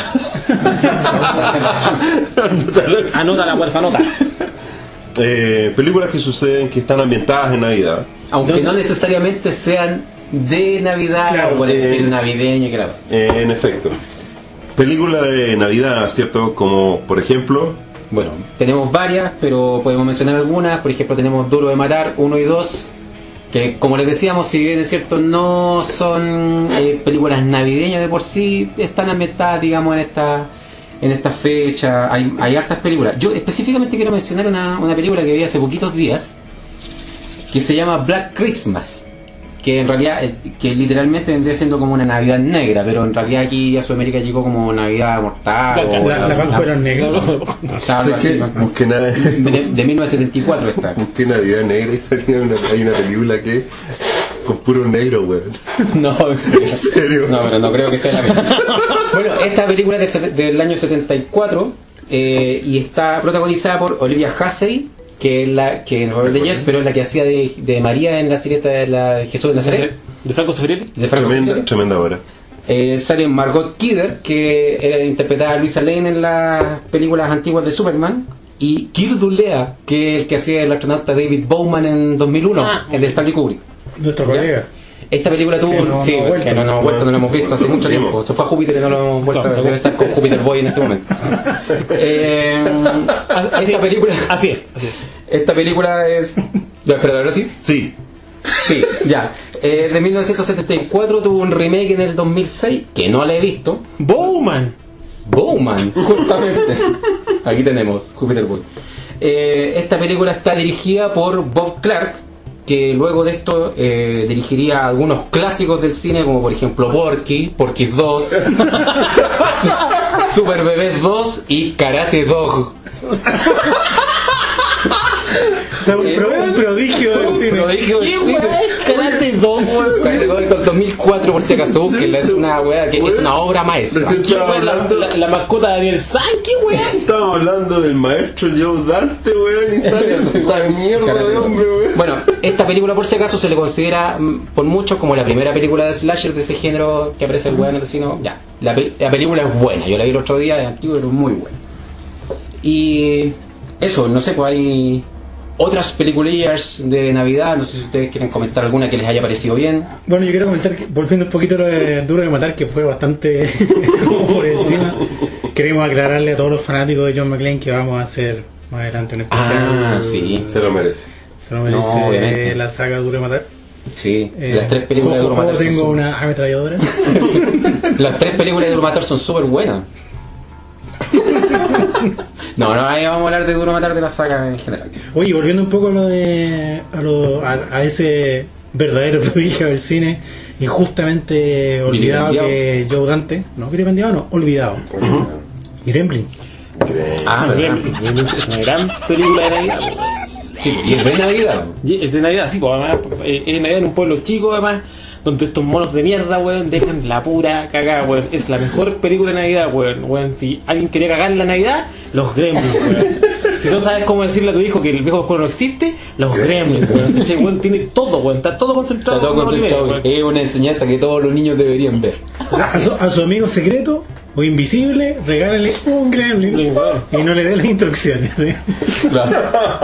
E: Anota la huerfanota.
D: Eh, películas que suceden, que están ambientadas en Navidad.
C: Aunque no necesariamente sean de Navidad
B: Claro,
C: o por el
D: eh,
C: estilo navideño, claro.
D: Eh, en efecto, películas de Navidad, ¿cierto? Como por ejemplo,
C: Bueno, tenemos varias, pero podemos mencionar algunas. Por ejemplo, tenemos Duro de Matar uno y dos, que como les decíamos, si bien es cierto, no son eh, películas navideñas de por sí, están ambientadas, digamos, en esta en esta fecha. Hay, hay hartas películas. Yo específicamente quiero mencionar una, una película que vi hace poquitos días, que se llama Black Christmas, que en realidad, eh, que literalmente vendría siendo como una Navidad negra, pero en realidad aquí a Sudamérica llegó como Navidad mortal.
E: Blanca.
C: o
B: La, la Pampa negros.
C: algo así,
D: ¿qué?
C: ¿no?
D: Busqué, na-
C: de, de mil novecientos setenta y cuatro está.
D: busqué Navidad Negra y salía una, hay una película que con puro negro, weón.
C: No,
D: ¿En serio?
C: no, pero no creo que sea la misma. Bueno, esta película es del, del año setenta y cuatro eh, y está protagonizada por Olivia Hussey, que es la que en Robert de Yes, pero es la que hacía de, de María en la sirieta de la de Jesús de Nazaret,
E: ¿De Franco Sefirelli?
C: de Franco
D: Tremenda,
C: Sefirelli.
D: tremenda obra.
C: Eh, sale Margot Kidder, que era interpretada a Luisa Lane en las películas antiguas de Superman, y Kirk Douglas, que es el que hacía el astronauta David Bowman en dos mil uno,
E: Ah,
C: el de Stanley Kubrick.
B: Nuestro
C: ¿Ya?
B: colega.
C: Esta película tuvo,
B: Que no-
C: sí,
B: no ha vuelto.
C: que no, no hemos vuelto, no lo hemos visto hace
D: Lo
C: mucho
D: perdimos.
C: tiempo. Se fue a Júpiter y no lo hemos vuelto a ver.
E: No,
C: Debe estar con Júpiter Boy en este momento. Eh,
E: Así,
C: esta película,
E: así es, así es.
C: esta película es, ya, pero ahora sí.
D: Sí,
C: Sí, ya. Eh, de mil novecientos setenta y cuatro tuvo un remake en el dos mil seis, que no la he visto.
E: Bowman.
C: Bowman, justamente. Aquí tenemos Jupiter Boy. Eh, esta película está dirigida por Bob Clark, que luego de esto eh, dirigiría algunos clásicos del cine, como por ejemplo Porky, Porky dos, Super Bebés dos y Karate Dog.
B: O sea, un, pro, un prodigio del cine.
C: Prodigio del
E: ¿Qué
C: cine.
E: weá es Karate Dog, weón?
C: Karate Dog del dos mil cuatro, por si acaso, que es una weá que es una obra maestra.
D: Recién
E: ¿Qué
D: estaba
E: weá, la,
D: hablando,
E: la, la mascota de Daniel San? ¿Qué weá?
D: estábamos hablando del maestro Joe Dante, weón, y sale esta mierda de hombre, weón.
C: Bueno, esta película por si acaso se le considera mm, por muchos como la primera película de slasher de ese género que aparece el weón asesino. Ya, la, pe- la película es buena, yo la vi el otro día, es antigua, pero es muy buena. Y eso, no sé, pues hay otras peliculillas de Navidad, no sé si ustedes quieren comentar alguna que les haya parecido bien.
B: Bueno, yo quiero comentar, que, volviendo un poquito a lo de Duro de Matar, que fue bastante por encima. Queremos aclararle a todos los fanáticos de John McClane que vamos a hacer más adelante un especial.
C: Ah, sí.
D: Se lo merece.
B: Se lo merece
C: No, obviamente.
B: la saga Duro de Matar.
C: Sí,
B: Eh,
C: las tres películas de Duro
B: como
C: Matar son
B: tengo
C: súper-
B: una ametralladora.
C: Las tres películas de Duro Matar son súper buenas. No, no, ahí vamos a hablar de Duro Matar de la saga en general.
B: Oye, volviendo un poco a lo de a, lo, a, a ese verdadero prodigio del cine, injustamente olvidado que Joe Dante, no, vilipendiado no, olvidado. Y Gremlin.
C: Ah, ¿verdad?
E: Gremlins es una gran película de Navidad.
C: Sí, y es de Navidad.
E: Y es de Navidad, sí, pues además eh, es Navidad en un pueblo chico, además, donde estos monos de mierda, weón, dejan la pura cagada, weón. Es la mejor película de Navidad, weón. weón. Si alguien quería cagar la Navidad, los Gremlins, weón. Si no sabes cómo decirle a tu hijo que el viejo oscuro no existe, los Gremlins, weón. ¿Cachai, weón? Tiene todo, weón. Está todo concentrado.
C: Está todo
E: en una
C: concentrado.
E: primera, weón.
C: Es una enseñanza que todos los niños deberían ver.
B: O sea, a, su, a su amigo secreto o invisible, regálale un Gremlin
E: Gremlin, weón.
B: y no le dé las instrucciones. ¿sí?
C: Claro.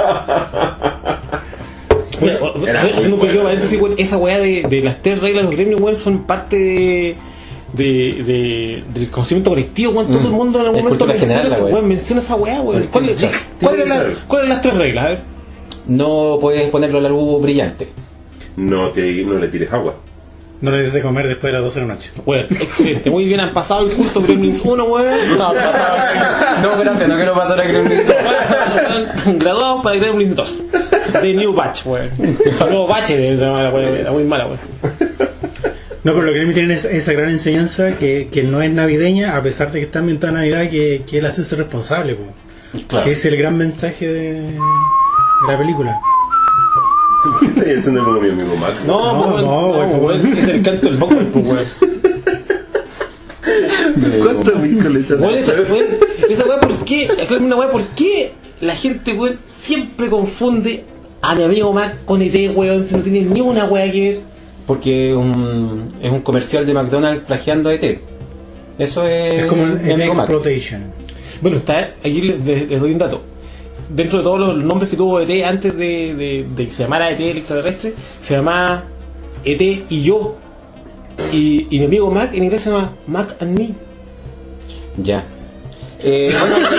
E: Mira, o-
D: Era
E: haciendo
D: muy
E: un pequeño
D: bueno.
E: paréntesis, weón, esa weá de, de las tres reglas de los Gremlins, weón, son parte de, de, de- del conocimiento colectivo, weón. Todo
C: Mm.
E: el mundo en algún
C: Es
E: momento
C: cultura general,
E: menciona,
C: la weá.
E: weón, menciona esa weá, weón.
C: Porque-
E: ¿Cuál es-
C: sí,
E: ¿Cuáles
D: tiene
E: son
D: que
E: las-
D: ser.
E: cuáles son las tres reglas? A ver.
C: No puedes ponerlo a la luz brillante.
D: No, te, no le tires agua.
B: No le des de comer después de las doce de la noche.
E: Weón, excelente, muy bien, han pasado el curso Gremlins uno, weón.
C: No, pasaba- no, gracias, no quiero pasar a Gremlins.
E: Graduados para Gremlins dos. De New Batch, weón. Nuevo Batch de esa mala, weón. Era muy mala, weón.
B: No, pero lo que me tienen es esa gran enseñanza que, que no es navideña, a pesar de que está ambientada en Navidad, que, que él hace ser responsable, po.
C: Claro.
B: Que es el gran mensaje de, de la película.
D: ¿Qué estás haciendo como mi amigo Mac?
E: No,
B: No,
E: weón,
B: no,
E: no,
B: weón.
E: weón, es el canto del Bócol, pues, weón.
D: ¿Cuántos discos le echan?
E: Weón, esa, weón, esa weá, ¿por qué? Aclárame una weá, ¿por qué la gente, weón, siempre confunde a mi amigo Mac con E T, weón, si no tiene ni una weá que ver?
C: Porque es un, es un comercial de McDonald's plagiando a E T. Eso es,
B: Es como el,
C: mi
B: el
C: amigo Mac.
B: exploitation.
E: Bueno, está, aquí les, les- les doy un dato. Dentro de todos los nombres que tuvo E T antes de, de, de que se llamara E T el extraterrestre, se llamaba E T y yo. Y, y mi amigo Mac en inglés se llama Mac and me.
C: Ya. Eh, bueno,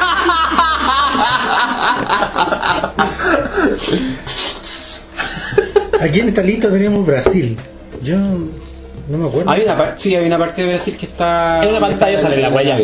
B: Aquí en esta lista tenemos Brasil. Yo no me acuerdo.
C: hay una parte, sí, hay una parte de Brasil que está.
E: En una pantalla sale la huella.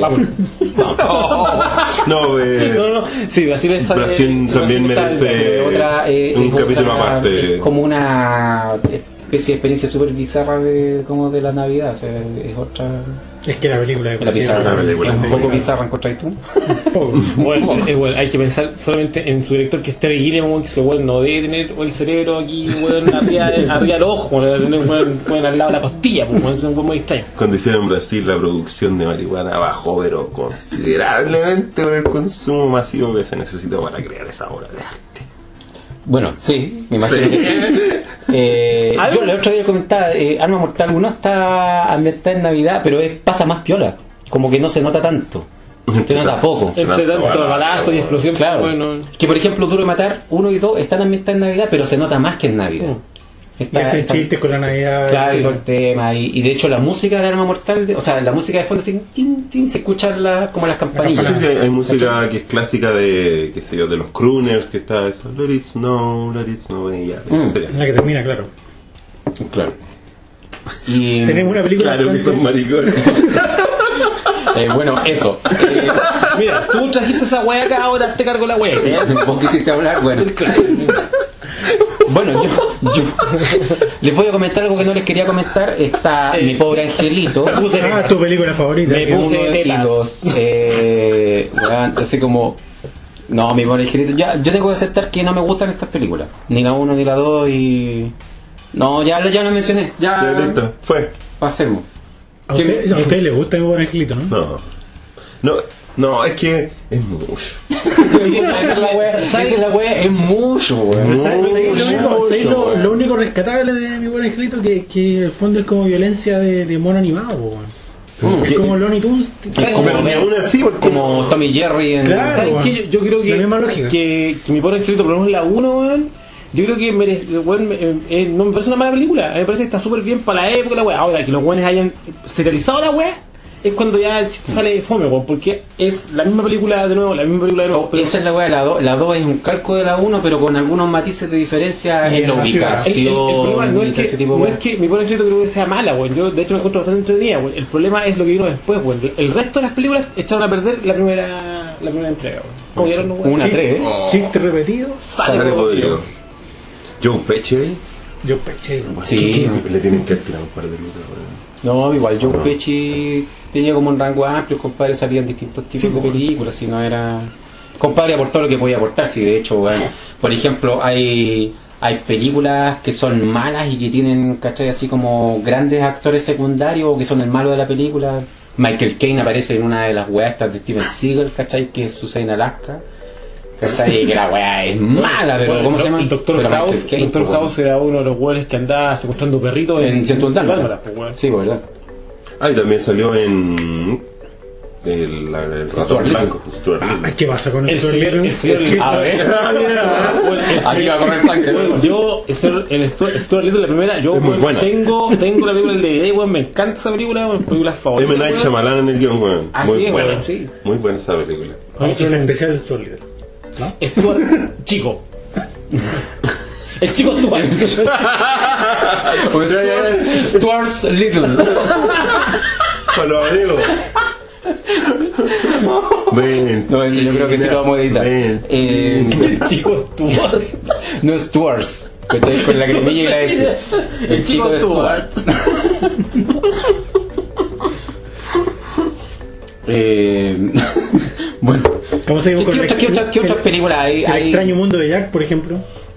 D: No, eh,
E: No, no, no. Sí, Brasil es
D: Brasil también
E: está-
D: merece
C: Otra, eh,
D: un
C: es
D: capítulo
C: otra-
D: aparte.
C: Es como una especie de experiencia súper bizarra de, como de la Navidad. O sea, es otra.
B: Es que la película de
C: La
B: Brasil
C: bizarra,
D: la película.
C: es un poco bizarra, ¿encontráis tú?
E: Bueno, eh, bueno, hay que pensar solamente en su director, que es Terry Gilliam, que ese weón no debe tener el cerebro aquí, weón, arriba, arriba del ojo, weón, debe tener weón, weón al lado de la costilla, pues, weón, es un weón muy extraño.
D: cuando hicieron en Brasil la producción de marihuana bajó, pero considerablemente por el consumo masivo que se necesitó para crear esa obra de arte.
C: Bueno, sí, me imagino que sí. Eh,
E: ¿Algo?
C: yo el otro día comentaba, eh, Arma Mortal uno está ambientada en Navidad, pero es, pasa más piola. Como que no se nota tanto. Se nota poco.
E: Entre tanto
D: Bueno,
E: balazo y explosión,
C: Claro.
E: bueno.
C: Que por ejemplo Duro de Matar uno y dos están ambientadas en Navidad, pero se nota más que en Navidad.
B: Y
C: Está-
B: hacen
C: está-
B: chistes con la Navidad.
C: Claro,
B: sí.
C: y todo el tema. Y, y de hecho la música de Arma Mortal, de- o sea, la música de fondo, así, tin, tin, se escucha la- como las campanillas.
D: Sí, sí, hay, hay música que es clásica de, qué sé yo, de los crooners, que está eso, let it snow, let it snow, y ya,
C: Mm.
D: sería.
B: En la que termina, claro.
C: Claro. Y,
B: Tenemos una película
D: Claro que
B: bastante-
D: son maricones.
C: eh, bueno, eso. Eh,
E: Mira, tú trajiste esa weá acá, ahora te cargo la weá. ¿ya?
C: vos quisiste hablar, bueno. Bueno, yo, yo les voy a comentar algo que no les quería comentar. Está Mi Pobre Angelito.
B: Ah, tu película favorita.
E: Me puse
C: Uno y
E: tetas.
C: dos. Eh, weón, así como. No, Mi Pobre Angelito. Ya, yo tengo que aceptar que no me gustan estas películas. Ni la uno ni la dos y. No, ya, ya lo mencioné.
D: Ya,
C: Ya.
D: listo, fue.
C: Pasemos.
B: ¿A usted, a usted le gusta mi buen angelito, no?
D: No. No, no, es que es mucho.
C: Esa es la wea, esa es la wea, es mucho, weón.
B: ¿Sabes?
D: Mucho,
B: Lo único- ¿sabes lo,
D: weón.
B: lo único rescatable de mi buen angelito que, que en el fondo es como violencia de, de mono animado, weón.
C: Mm.
B: Es como Looney Tunes.
C: Es como,
D: Pero ni aún así, porque
C: como Tommy Jerry en.
B: Claro.
E: ¿Sabes
B: weón.
E: qué? Yo, yo creo que,
B: La misma lógica.
E: que, que mi pobre angelito, por lo menos la uno, weón, yo creo que merece, weón, me- eh, no me parece una mala película. A mí me parece que está súper bien para la época, la weá. Ahora, que los weones hayan serializado la weá, es cuando ya el chiste sale fome, weón, porque es la misma película de nuevo, la misma película de nuevo.
C: Oh,
E: pero-
C: esa es la wea, la dos la dos es un calco de la uno, pero con algunos matices de diferencia en la
B: el- el- el
C: ubicación.
E: El, el- el problema no
C: y
E: es, que,
C: ese tipo de
E: no
C: weas.
E: es que mi pobre angelito creo que sea mala, weón. Yo de hecho la encuentro bastante entretenida, weón. El problema es lo que vino después, weón. El resto de las películas echaron a perder la primera, la primera entrega, weón. Como vieron los weones.
C: Una tres, ¿eh?
B: Chiste repetido.
E: Sale,
D: Sale
E: weón.
D: podrido. Joe Pesci ahí.
B: Yo peché.
C: Sí.
D: Le tienen que tirar un par de lucas, weón.
C: No, igual Joe Pesci tenía como un rango amplio, compadre, salían distintos tipos de películas, si no era... Compadre aportó lo que podía aportar, si de hecho, bueno, por ejemplo, hay hay películas que son malas y que tienen, ¿cachai? Así como grandes actores secundarios o que son el malo de la película. Michael Caine aparece en una de las weas estas de Steven Seagal, ¿cachai? Que sucede en Alaska. ¿Cachai? Que la wea es mala, pero
E: Bueno,
C: ¿cómo
E: el,
C: se llama?
E: El Doctor
C: Pero
E: House,
C: Michael Caine,
E: Doctor
C: pues,
E: House era uno de los weones que andaba secuestrando perritos
C: en ciento un Dálmatas.
E: pues, weón.
C: Sí, ¿verdad?
D: Ah, y también salió en. El, la- el ratón
C: Stuart Little.
D: blanco, Stuart Little.
B: Ay, ¿qué pasa con
E: El
B: el
E: señor- el señor-
B: Es que-
C: A ver.
E: Bueno, el
C: Aquí va a correr sangre.
E: Bueno, yo, el Stuart el Stuart- Stuart Little, la primera, yo
D: Es muy
E: weón,
D: buena.
E: tengo, tengo la película del D V D, weón, me encanta esa película, weón, película favorita.
D: M. Night
E: weón.
D: Shyamalan en el guión, weón.
E: Así
D: Muy
E: es,
D: buena.
E: weón, sí.
D: Muy buena esa película.
B: Vamos a hacer un especial de Stuart Little. ¿No?
E: Stuart Chico. El chico Stuart.
C: Pues Stuart- Stuart's Little.
D: Para los amigos. Ven.
C: No, eso yo creo que sí lo vamos a editar.
D: Ven.
C: Eh,
E: El chico Stuart.
C: no Stuart's, ¿cachai? Con la cremilla y la S. El chico de Stuart. Eh, bueno,
B: ¿Cómo seguimos
C: ¿qué,
B: con
C: otra-
B: el-
C: qué otra- qué
B: el-
C: otras películas hay?
B: El
C: hay-
B: extraño mundo de Jack, por ejemplo,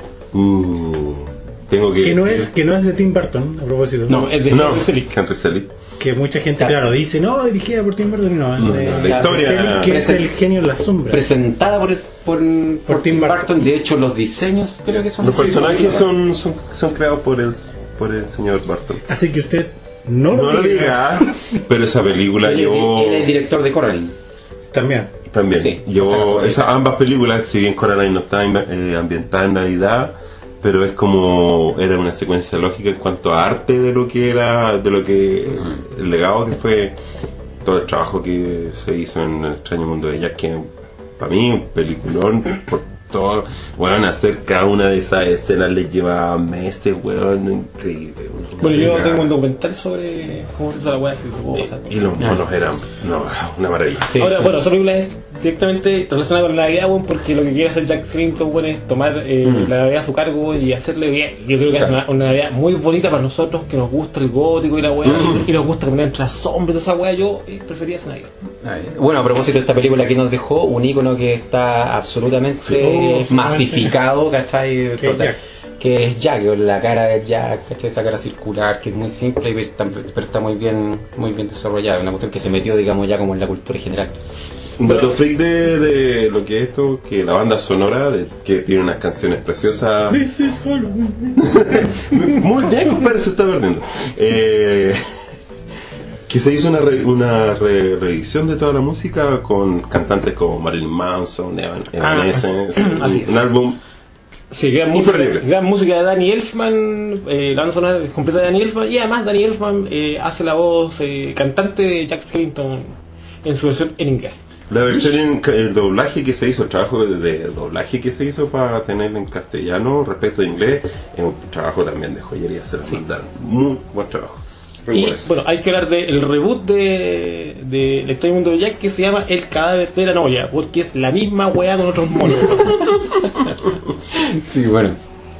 D: Uh, tengo que.
B: que no
D: decir-
B: es que no es de Tim Burton, a propósito.
E: No, es de
D: No,
E: Henry Selick.
D: Henry Selick.
B: Que mucha gente, claro, dice, no, dirigida por Tim Burton, no, es de-
D: la historia-
B: Selick, que es
C: Present-
B: el genio en la sombra.
C: presentada por, es- por, por
B: Tim
C: Tim
B: Burton.
C: Burton. De hecho, los diseños creo que son
D: Los
C: así.
D: personajes son, son, son creados por el, por el señor Barton.
B: Así que usted no,
D: No lo diga, pero esa película
C: Él es-
D: llevó.
C: él es el director de Coraline.
B: También.
D: También,
C: Sí,
D: llevó
C: esa
D: esas, ambas películas, si bien Coraline no está eh, ambientada en Navidad, pero es como era una secuencia lógica en cuanto a arte de lo que era, de lo que el legado que fue todo el trabajo que se hizo en El extraño mundo de Jack, que para mí un peliculón por todo, weón, hacer cada una de esas escenas les lleva meses, weón, increíble. una
E: Bueno, yo
D: pega.
E: tengo un documental sobre cómo se hizo la weá, así que lo puedo pasar.
D: Y los monos eran, no, una maravilla.
C: Sí,
E: Ahora,
C: sí.
E: bueno, esa película es directamente relacionada con la Navidad, weón, porque lo que quiere hacer Jack Skellington, weón, es tomar eh,
C: Mm.
E: la Navidad a su cargo y hacerle bien. Yo creo que es una, una Navidad muy bonita para nosotros, que nos gusta el gótico y la weá,
C: Mm.
E: y nos gusta caminar entre las sombras de esa weá. Yo eh, prefería esa Navidad.
C: Ay, Bueno, a propósito de esta película que nos dejó, un icono que está absolutamente
B: Sí, oh,
C: masificado, ¿cachai?
B: Que es
C: Total.
B: Jack.
C: Que es Jack, la cara de Jack, ¿cachai? Esa cara circular, que es muy simple, pero está, pero está muy bien muy bien desarrollada. Una cuestión que se metió, digamos, ya como en la cultura general.
D: Un dato freak de, de lo que es esto, que la banda sonora, de, que tiene unas canciones preciosas.
B: This is Halloween.
D: Muy bien, compadre, se está perdiendo. Eh, que se hizo una, re- una re- reedición de toda la música con cantantes como Marilyn Manson, Evan- Evanescence,
E: Ah, así es.
D: un álbum.
E: Sí, gran música,
D: Imperdible.
E: gran música de Danny Elfman, eh, la banda sonora es completa de Danny Elfman, y además Danny Elfman eh, hace la voz eh, cantante de Jack Skellington en su versión en inglés.
D: La versión en ca- el doblaje que se hizo, el trabajo de, de doblaje que se hizo para tenerlo en castellano respecto a inglés, es un trabajo también de joyería, se lo mandaron. Muy buen trabajo. Muy
E: Y
D: bueno.
E: bueno, hay que hablar del reboot de, de El extraño mundo de Jack, que se llama El cadáver de la novia, porque es la misma weá con otros monos.
C: Sí, bueno.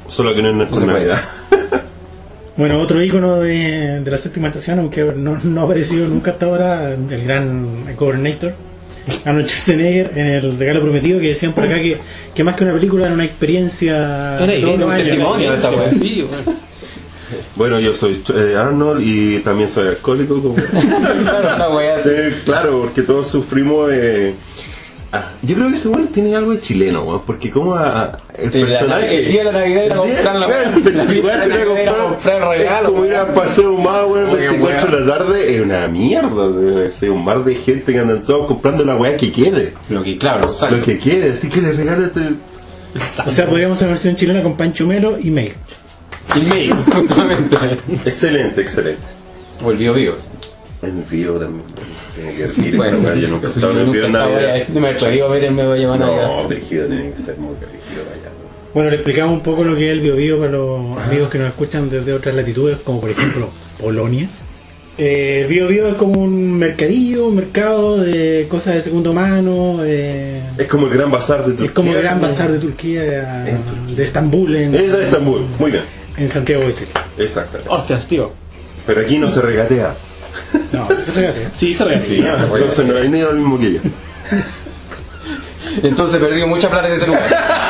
D: Solo que no es nuestra
C: No se puede.
D: Navidad.
B: Bueno, otro ícono de, de la séptima estación, aunque no, no ha aparecido nunca hasta ahora, el gran Governator, Arnold Schwarzenegger, en El Regalo Prometido, que decían por acá que, que más que una película era una experiencia
E: Era
B: de todos los
E: un
B: años.
C: testimonio de esa wea.
E: Sí, bueno.
D: Bueno, yo soy eh, Arnold y también soy alcohólico. Como...
C: Claro, una wea así.
D: Sí, claro, porque todos sufrimos. Eh... Ah, yo creo que ese bueno tiene algo de chileno, weón, porque como a, a- el
C: El,
D: personaje.
C: el día de la Navidad era comprar la
D: Claro,
C: wea. El día
D: veinticuatro
C: de la
D: era
C: Navidad era
D: comprar-
C: comprar
D: Es
C: regalos.
D: como ir a paseo más, weón,
C: Como que
D: veinticuatro de
C: weón.
D: la tarde, es una mierda. Debe ser un mar de gente que andan todos comprando la weá que quede.
C: Lo que, claro, los
D: Lo que quede, así que le regalo este.
B: O sea, podríamos hacer una versión chilena con Pancho Melo y Meg.
C: emails, puntualmente.
D: Excelente, excelente.
C: O el Bio Bio.
D: En vivo también. Tiene que hervir
C: Puede
D: esta
C: ser.
D: weá, yo nunca he
C: Sí,
D: estado en el
C: nunca
D: vivo en
C: estaba
D: Navidad.
C: allá. No me he atrevido a meterme a llevar Navidad.
D: No, brígido, tiene que ser muy brígido allá.
B: Bueno, le explicamos un poco lo que es el Bio Bio para los amigos que nos escuchan desde otras latitudes, como por ejemplo Polonia. Eh, el Bio Bio es como un mercadillo, un mercado de cosas de segunda mano. Eh,
D: Es como el gran bazar de Turquía.
B: es como el gran bazar de Turquía, de Estambul, en,
D: Esa es Estambul, muy bien.
B: en Santiago de Chile.
D: Exactamente.
E: Hostias, tío.
D: Pero aquí no se regatea.
B: No, se regate.
E: Sí, se regaló.
C: Sí, se puede.
D: Entonces no hay ni lo mismo que yo.
C: Entonces perdí mucha plata en ese lugar.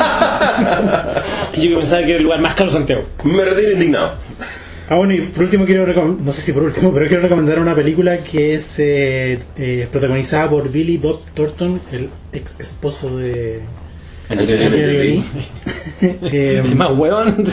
E: Yo que pensaba que era el lugar más caro de Santiago.
D: Me retiro indignado.
B: Ah, bueno, y por último quiero recomendar, no sé si por último, pero quiero recomendar una película que es eh, eh, protagonizada por Billy Bob Thornton, el ex esposo de
C: Angelina
B: Angelina
C: Jolie.
B: Jolie. Eh,
E: El más huevón.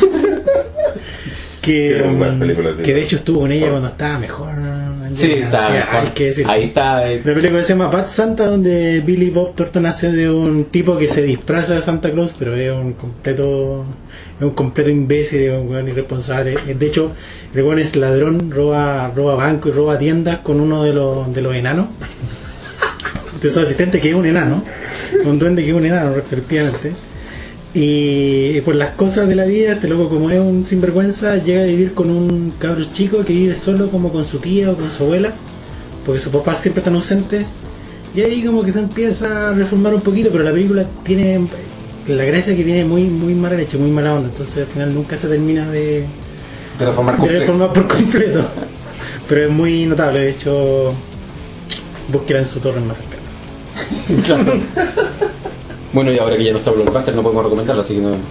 B: que,
D: Qué buena
B: mm,
D: película de-
B: que de hecho estuvo con ella cuando estaba mejor.
C: Sí, está
B: Sí,
C: mejor.
B: hay que decirlo.
C: Ahí está. eh,
B: La película se llama Bad Santa, donde Billy Bob Thornton hace de un tipo que se disfraza de Santa Claus, pero es un completo es un completo imbécil, es un weón irresponsable. Eh, De hecho, el weón es ladrón, roba roba banco y roba tiendas con uno de los de los enanos. De su asistente, que es un enano, un duende que es un enano, respectivamente. Y por las cosas de la vida, este loco, como es un sinvergüenza, llega a vivir con un cabro chico que vive solo, como con su tía o con su abuela, porque su papá siempre está ausente. Y ahí como que se empieza a reformar un poquito, pero la película tiene la gracia que tiene muy muy mala leche, muy mala onda, entonces al final nunca se termina de,
C: De reformar
B: de
C: completo.
B: reformar por completo. Pero es muy notable, de hecho, búsquela en su torre más cercana.
C: Bueno, y ahora que ya no está Blockbuster no podemos recomendarla, así que no.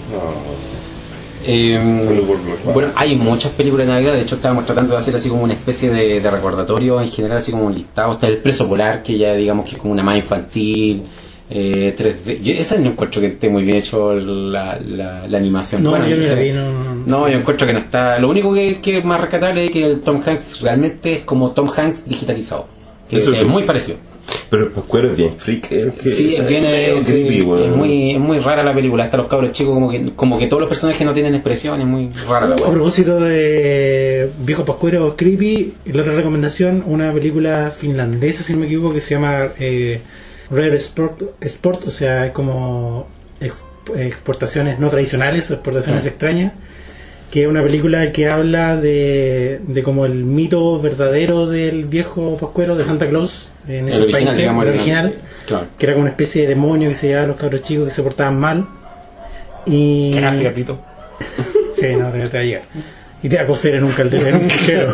C: Eh,
D: Solo por Blockbuster.
C: bueno, hay muchas películas de Navidad. De hecho, estábamos tratando de hacer así como una especie de, de recordatorio en general, así como un listado. Está El Preso Polar, que ya digamos que es como una más infantil. Eh, tres D. Yo, esa no encuentro que esté muy bien hecho la, la, la animación.
B: No,
C: Bueno,
B: yo no la
C: eh,
B: vi, no, no.
C: No, yo encuentro que no está. Lo único que, que es más rescatable es que el Tom Hanks realmente es como Tom Hanks digitalizado. Que
D: Eso
C: es
D: sí.
C: muy parecido.
D: Pero el Pascuero es bien freak, ¿eh? Que
C: Sí,
D: es
C: viene,
D: medio
C: sí,
D: creepy, weón.
C: es muy, es muy rara la película. Hasta los cabros chicos como que, como que todos los personajes no tienen expresión, es muy rara la
B: A
C: weá.
B: propósito de Viejo Pascuero Creepy, la otra recomendación, una película finlandesa, si no me equivoco, que se llama eh, Rare Sport, Sport, o sea, es como ex- exportaciones no tradicionales o exportaciones extrañas, que es una película que habla de, de como el mito verdadero del viejo Pascuero de Santa Claus en
C: El
B: esos
C: original,
B: países,
C: digamos,
B: el
C: el-
B: original,
C: Claro.
B: que era como una especie de demonio que se llevaba a los cabros chicos que se portaban mal. Y
E: Cagaste, capito.
B: sí, no, te, te va a llegar. Y te va a coser en un caldero, en un puchero.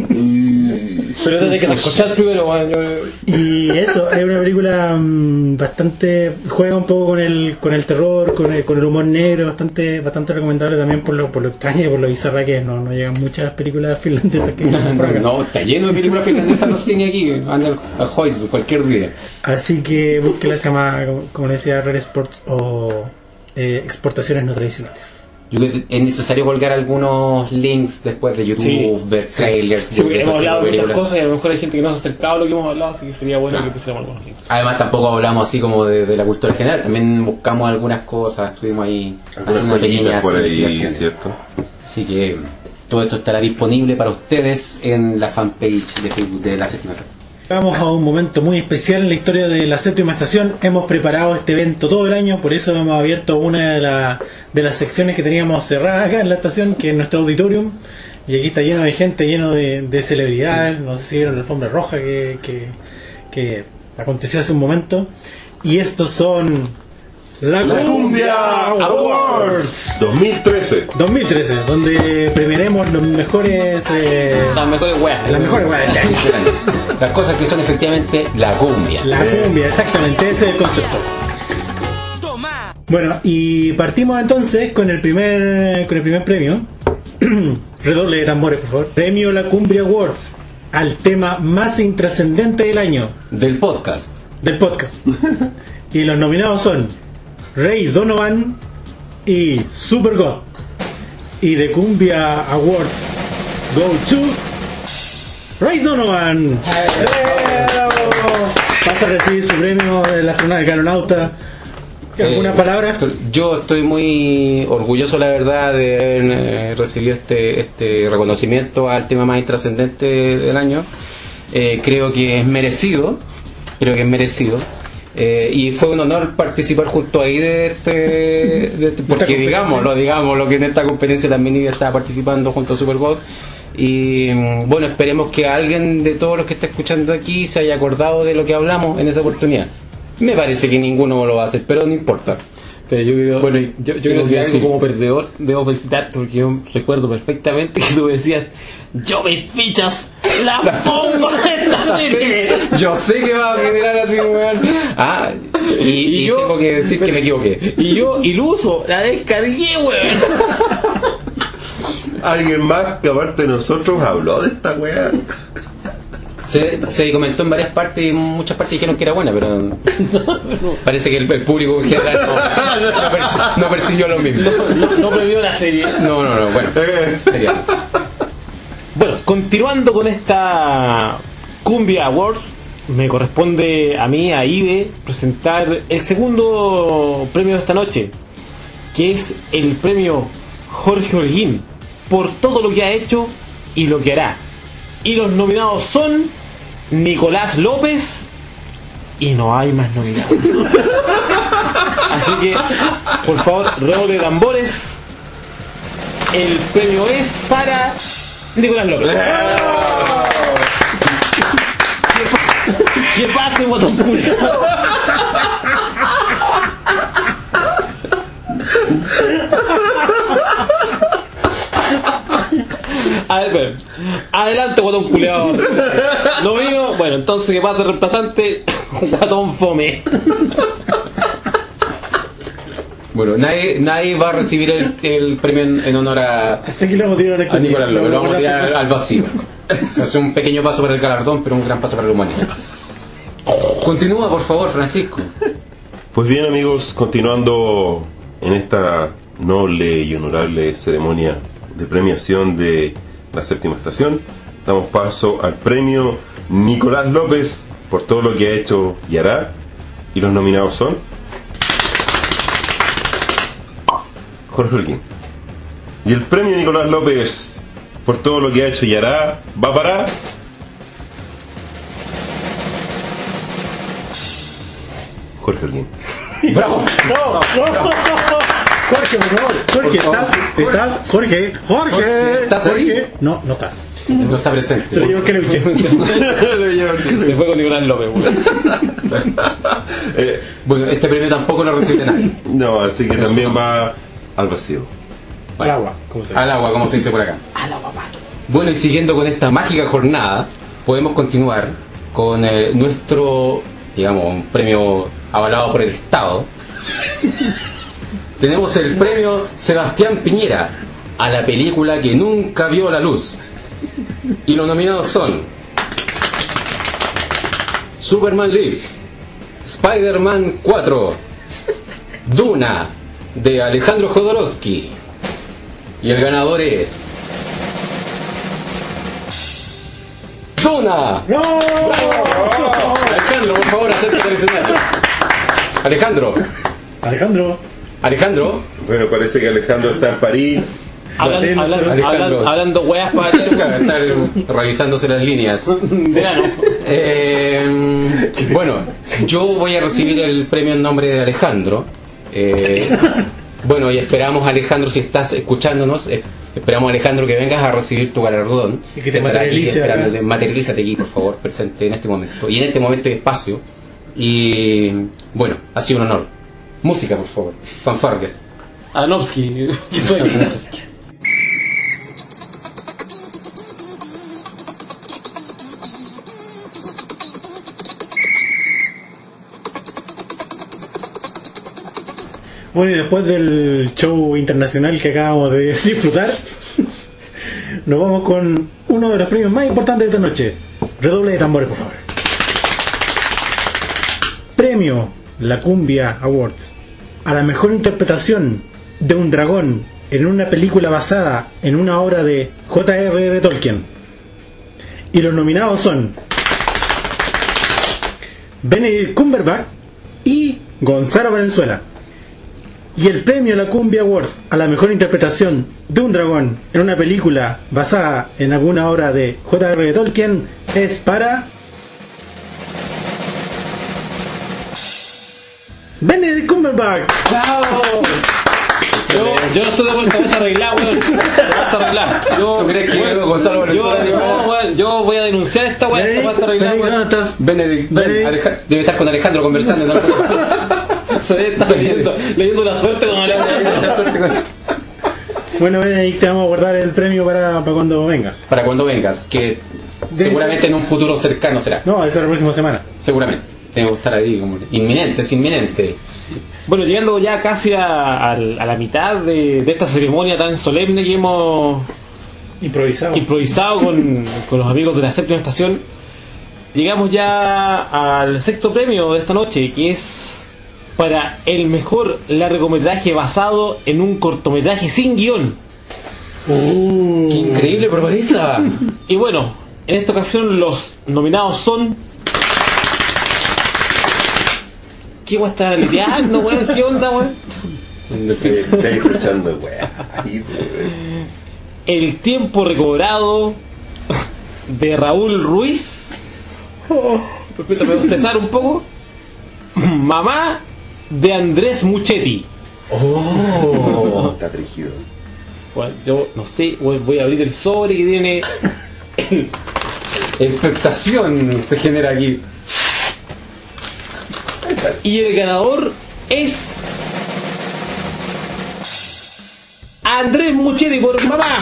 E: Pero desde que se escuchar primero, weón. Yo...
B: Y eso, es una película mm, bastante. Juega un poco con el con el terror, con el, con el humor negro, bastante bastante recomendable también por lo, por lo extraña y por lo bizarra que es. No, no llegan muchas películas finlandesas que.
C: No, está lleno de películas finlandesas en los cines aquí. Anda al, al Hoys cualquier día.
B: Así que búsquela, se llama, como, como le decía, Rare Sports o eh, Exportaciones No Tradicionales.
C: Yo creo que es necesario colgar algunos links después de YouTube,
E: Sí,
C: ver trailers.
E: Sí, porque
C: de
E: hemos hablado de muchas
C: películas.
E: cosas y a lo mejor hay gente que no se ha acercado a lo que hemos hablado, así que sería bueno
C: Claro.
E: que pusiéramos algunos links.
C: Además tampoco hablamos así como de, de la cultura general, también buscamos algunas cosas, estuvimos ahí haciendo
D: Algunas
C: pequeñas
D: joyitas por ahí,
C: investigaciones.
D: ¿cierto?
C: Así que todo esto estará disponible para ustedes en la fanpage de Facebook de la séptima.
B: Vamos a un momento muy especial en la historia de la séptima estación. Hemos preparado este evento todo el año, por eso hemos abierto una de, la- de las secciones que teníamos cerradas acá en la estación, que es nuestro auditorium. Y aquí está lleno de gente, lleno de, de celebridades. No sé si vieron la alfombra roja que, que, que aconteció hace un momento. Y estos son La,
D: La
B: Cumbia
D: Cumbia
B: Awards
D: dos mil trece.
B: dos mil trece, donde premiaremos los mejores eh,
E: Las mejores weas.
B: las mejores weas del año.
C: Las cosas que son efectivamente la cumbia.
B: La cumbia, exactamente, ese es el concepto. Bueno, y partimos entonces con el primer con el primer premio. Redoble de tambores, por favor. Premio La Cumbia Awards al tema más intrascendente del año
C: Del podcast.
B: del podcast. Y los nominados son Ray Donovan y Super God. Y The Cumbia Awards go to Ray Donovan. Pasa a recibir su premio el astronauta, el aeronauta. ¿Alguna
C: Eh,
B: palabra?
C: Yo estoy muy orgulloso, la verdad, de haber eh, recibido este, este reconocimiento al tema más intrascendente del año. Eh, creo que es merecido, creo que es merecido. Eh, y fue un honor participar junto ahí de este, de este porque digámoslo, digámoslo que en esta competencia también iba a estar participando junto a Superbot. Y mm, bueno, esperemos que alguien de todos los que está escuchando aquí se haya acordado de lo que hablamos en esa oportunidad. Me parece que ninguno lo va a hacer, pero no importa.
E: Pero yo creo,
C: Bueno,
E: yo, yo
C: quiero
E: creo que
C: decir,
E: algo
C: sí.
E: como perdedor debo felicitarte porque yo recuerdo perfectamente que tú decías, yo mis fichas las pongo en esta serie.
C: Yo sé que va a generar así, weón. Ah, y, y,
E: Y yo-
C: tengo que decir que me equivoqué.
E: Y yo iluso, la descargué, weón.
D: Alguien más que aparte de nosotros habló de esta weá.
C: Se, se comentó en varias partes y muchas partes dijeron que era buena, pero parece que el, el público en general no, no, perci- no percibió lo mismo.
E: No, no, no premió la serie.
C: No, no, no, bueno. Sería.
E: Bueno, continuando con esta Cumbia Awards, me corresponde a mí, a Ide, presentar el segundo premio de esta noche, que es el premio Jorge Holguín, por todo lo que ha hecho y lo que hará. Y los nominados son Nicolás López y no hay más nominados. Así que, por favor, redoble de tambores. El premio es para Nicolás López. ¿Qué pasa, botón culo? A ver, bueno. Adelante, guatón culeado. Lo mío, bueno, entonces que pase el reemplazante, guatón fome.
C: Bueno, nadie, nadie va a recibir el, el premio en, en honor a,
B: Hasta aquí lo vamos a tirar al
C: a Nicolás López. Lo vamos a tirar al, al vacío. Es un pequeño paso para el galardón, pero un gran paso para la humanidad. Continúa, por favor, Francisco.
D: Pues bien, amigos, continuando en esta noble y honorable ceremonia de premiación de la séptima estación, damos paso al premio Nicolás López por todo lo que ha hecho y hará. Y los nominados son Jorge Holguín. Y el premio Nicolás López por todo lo que ha hecho y hará va para Jorge Holguín.
C: ¡Bravo!
B: Jorge, por favor. Jorge,
C: Por favor.
B: ¿estás? ¿Estás? Jorge, Jorge.
C: Jorge, ¿estás ahí?
B: Jorge. No, no está.
C: No está presente.
B: Se lo llevó Kenuche.
E: Se fue con Nicolás López, weón.
D: Eh,
C: Bueno, este premio tampoco lo recibe nadie.
D: no, así que también va al vacío.
B: Al agua, ¿cómo se llama?
C: Al agua, como se dice por acá. Bueno, y siguiendo con esta mágica jornada, podemos continuar con eh, nuestro, digamos, un premio avalado por el Estado. Tenemos el premio Sebastián Piñera a la película que nunca vio la luz. Y los nominados son Superman Lives, Spider-Man cuatro, Duna, de Alejandro Jodorowsky. Y el ganador es Duna.
B: ¡No!
C: Alejandro, por favor, acércate al escenario. Alejandro,
B: Alejandro.
C: Alejandro,
D: Bueno, parece que Alejandro está en París.
E: Hablando, hablando,
C: Alejandro.
E: hablando, hablando weas para ti.
C: está revisándose las líneas.
E: Verano.
C: Eh, bueno, yo voy a recibir el premio en nombre de Alejandro. Eh, bueno, y esperamos, Alejandro, si estás escuchándonos, eh, esperamos, Alejandro, que vengas a recibir tu galardón.
B: Y que te
C: Estará aquí
B: materialice
C: esperándote.
B: acá.
C: Materialízate aquí, por favor, presente en este momento. Y en este momento y espacio. Y bueno, ha sido un honor. Música, por favor. Fanfargas.
E: Anovsky, que sueña.
B: Bueno, y después del show internacional que acabamos de disfrutar, nos vamos con uno de los premios más importantes de esta noche. Redoble de tambores, por favor. Premio La Cumbia Awards a la mejor interpretación de un dragón en una película basada en una obra de J R R Tolkien. Y los nominados son Benedict Cumberbatch y Gonzalo Valenzuela. Y el premio La Cumbia Awards a la mejor interpretación de un dragón en una película basada en alguna obra de J R R Tolkien es para Benedict Cumberbatch.
E: ¡Chao! Yo, yo no estoy de acuerdo, está arreglado, weón. Está arreglado. Yo,
C: ¿Tú crees que
E: weón,
C: Gonzalo Valenzuela
E: yo,
C: dijo,
E: no, weón, yo voy a denunciar esta weón, esta weón está arreglada,
B: Benedict,
E: weón.
B: ¿dónde estás?
C: Benedict, Ben,
B: Benedict.
C: Aleja- debe estar con Alejandro conversando. ¿No?
E: Se debe estar leyendo, leyendo la suerte con la
C: Suerte con-
B: Bueno, Benedict, te vamos a guardar el premio para, para cuando vengas.
C: Para cuando vengas, que
B: Debe
C: seguramente
B: ser-
C: en un futuro cercano será.
B: No, esa es la próxima semana.
C: Seguramente. Tengo que estar ahí como inminente, es inminente.
E: Bueno, llegando ya casi a, a, a la mitad de, de esta ceremonia tan solemne que hemos
B: Improvisado.
E: improvisado con, con los amigos de la séptima estación, llegamos ya al sexto premio de esta noche, que es para el mejor largometraje basado en un cortometraje sin guión.
B: Uh.
C: ¡Qué increíble promesa!
E: Y bueno, en esta ocasión los nominados son... ¿Qué weón está lidiando, weón? ¿Qué onda, weón?
D: Está escuchando, weá. Ahí, weón.
E: El tiempo recobrado de Raúl Ruiz. Permítame expresar un poco. Mamá de Andrés Muchetti.
C: ¡Oh!
D: Está frigido.
E: Bueno, yo no sé, voy voy a abrir el sobre que tiene.
C: Expectación se genera aquí.
E: Y el ganador es Andrés Muchetti por Mamá.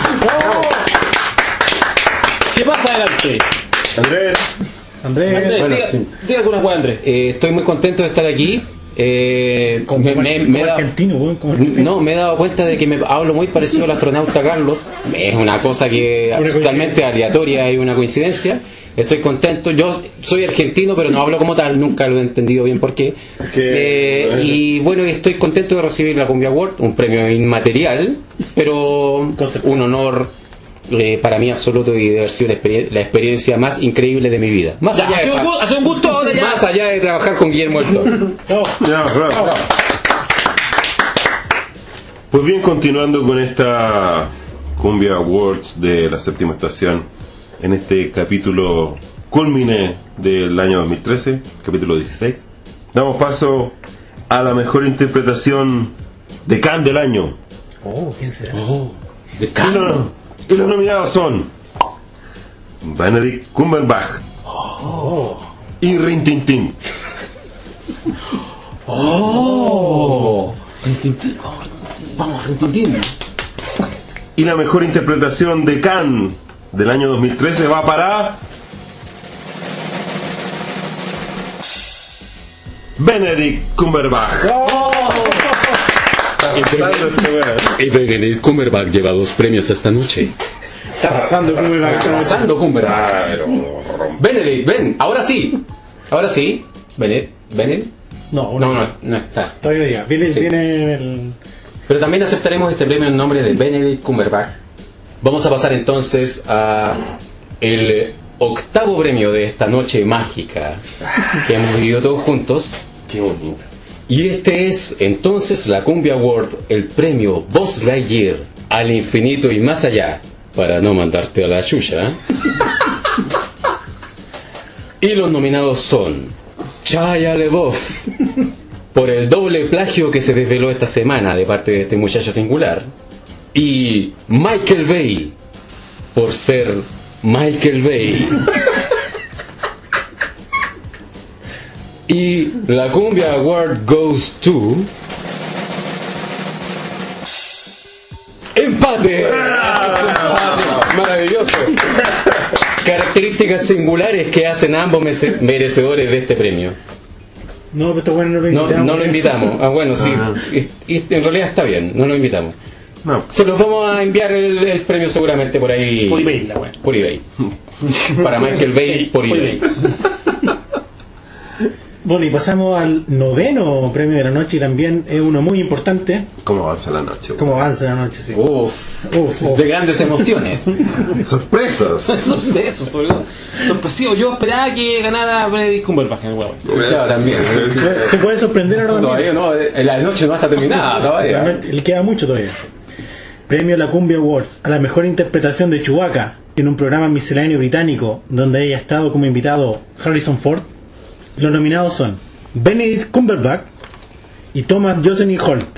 E: ¿Qué pasa adelante?
D: Andrés,
B: Andrés,
E: Andrés,
C: bueno,
E: diga,
C: sí.
E: diga alguna cosa, Andrés.
C: Eh, estoy muy contento de estar aquí. Eh,
B: como,
C: me, me-
B: como
C: me he dado-
B: argentino, weón, como argentino.
C: no, me he dado cuenta de que me hablo muy parecido al astronauta Carlos. Es una cosa que
B: Una
C: es totalmente aleatoria y una coincidencia. Estoy contento. Yo soy argentino, pero no hablo como tal. Nunca lo he entendido bien por qué.
D: Que-
C: Eh, y bueno, estoy contento de recibir la Cumbia Award, un premio inmaterial, pero
B: Conceptual.
C: un honor eh, para mí absoluto y de haber sido la, experien- la experiencia más increíble de mi vida. Más
E: Ya,
C: allá
E: hace
C: de
E: un,
C: pa-
E: gu- hace un gusto ahora ya.
C: más allá de trabajar con Guillermo del Toro.
B: No.
D: ya, bravo. Pues bien, continuando con esta Cumbia Awards de la séptima estación, en este capítulo culmine del año dos mil trece, capítulo dieciséis, damos paso a la mejor interpretación de Cannes del año.
B: Oh, ¿quién será?
C: Oh, de
D: Y
C: Cannes.
D: los, y los nominados son Benedict Cumberbatch y Rin Tin Tin.
C: Oh, Rintintín. Vamos, Rintintín.
D: Y la mejor interpretación de Cannes del año dos mil trece va para Benedict Cumberbatch. Está pasando este weón.
A: Y Benedict Cumberbatch lleva dos premios esta noche.
B: Está pasando como la
C: Pasando Cumberbatch. Benedict, ven, ahora sí. Ahora sí. Benedict, Benedict.
B: No, una
C: No, no, no está.
B: todavía no diga. Viene,
C: Sí.
B: viene el.
C: Pero también aceptaremos este premio en nombre de Benedict Cumberbatch. Vamos a pasar entonces a el octavo premio de esta noche mágica que hemos vivido todos juntos.
D: Qué bonito.
C: Y este es entonces la Cumbia Award, el premio Buzz Lightyear al infinito y más allá, para no mandarte a la chucha. Y los nominados son Shia LaBeouf por el doble plagio que se desveló esta semana de parte de este muchacho singular, y Michael Bay por ser Michael Bay. Y la Cumbia Award goes to... ¡Empate! Empate. Maravilloso. Características singulares que hacen a ambos merece- merecedores de este premio.
B: No, pero esto bueno no lo
C: No,
B: invitamos.
C: no lo invitamos. Ah, bueno, sí. Y, y en realidad está bien, no lo invitamos.
D: No.
C: Se los vamos a enviar el, el premio seguramente por ahí.
E: Por eBay, la wea.
C: Por eBay. Para Michael Bay por eBay.
B: Bueno, y pasamos al noveno premio de la noche y también es uno muy importante.
D: ¿Cómo avanza la noche? güey?
B: ¿Cómo avanza la noche? Sí.
C: Uf,
B: Uf, uf.
C: de grandes emociones.
D: ¡Sorpresas!
E: Eso, eso, sobre todo. Sorpresivo. Yo esperaba que ganara Benedict Cumberbatch en el huevo.
C: Claro, también.
B: ¿Te puede sorprender ahora también?
C: Todavía no, eh, la noche no está terminada todavía.
B: Realmente, le queda mucho todavía. Premio a la Cumbia Awards a la mejor interpretación de Chewbacca en un programa misceláneo británico donde haya estado como invitado Harrison Ford. Los nominados son Benedict Cumberbatch y Thomas Jocelyn Holt.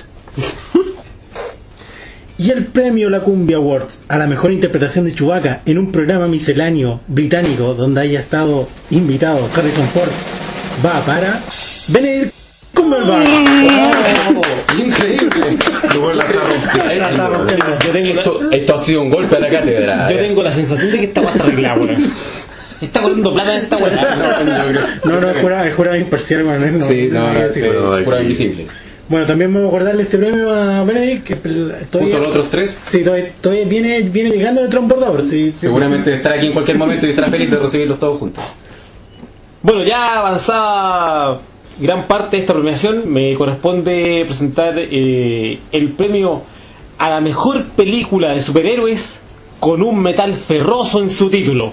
B: Y el premio La Cumbia Awards a la mejor interpretación de Chewbacca en un programa misceláneo británico donde haya estado invitado Harrison Ford va para Benedict Cumberbatch.
C: ¡Oh! ¡Increíble!
D: Luego la está rompiendo.
E: Yo tengo,
C: Esto, esto ha sido un golpe a la cátedra.
E: yo tengo la sensación de que esta weá está arreglada, weón. Está corriendo plata en esta weá.
B: No, no, es jurado, es jurado imparcial, bueno, no,
C: Sí, no,
B: no,
C: no,
B: no,
C: es
B: sí.
D: no,
C: pura
D: aquí.
C: invisible.
B: Bueno, también vamos a acordarle este premio a Benedict, que el-
C: Junto
B: todavía,
C: a los otros tres,
B: sí, todavía, todavía viene, viene llegando el transbordador, sí, sí.
C: seguramente estará aquí en cualquier momento y estará feliz de recibirlos todos juntos.
E: Bueno, ya avanzada gran parte de esta premiación, me corresponde presentar eh, el premio a la mejor película de superhéroes con un metal ferroso en su título.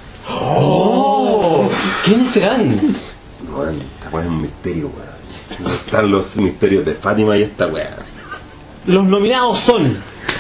C: ¡Oh! ¿Quiénes serán?
D: Bueno, esta weá es un misterio, weón. Están los misterios de Fátima y esta weá.
E: Los nominados son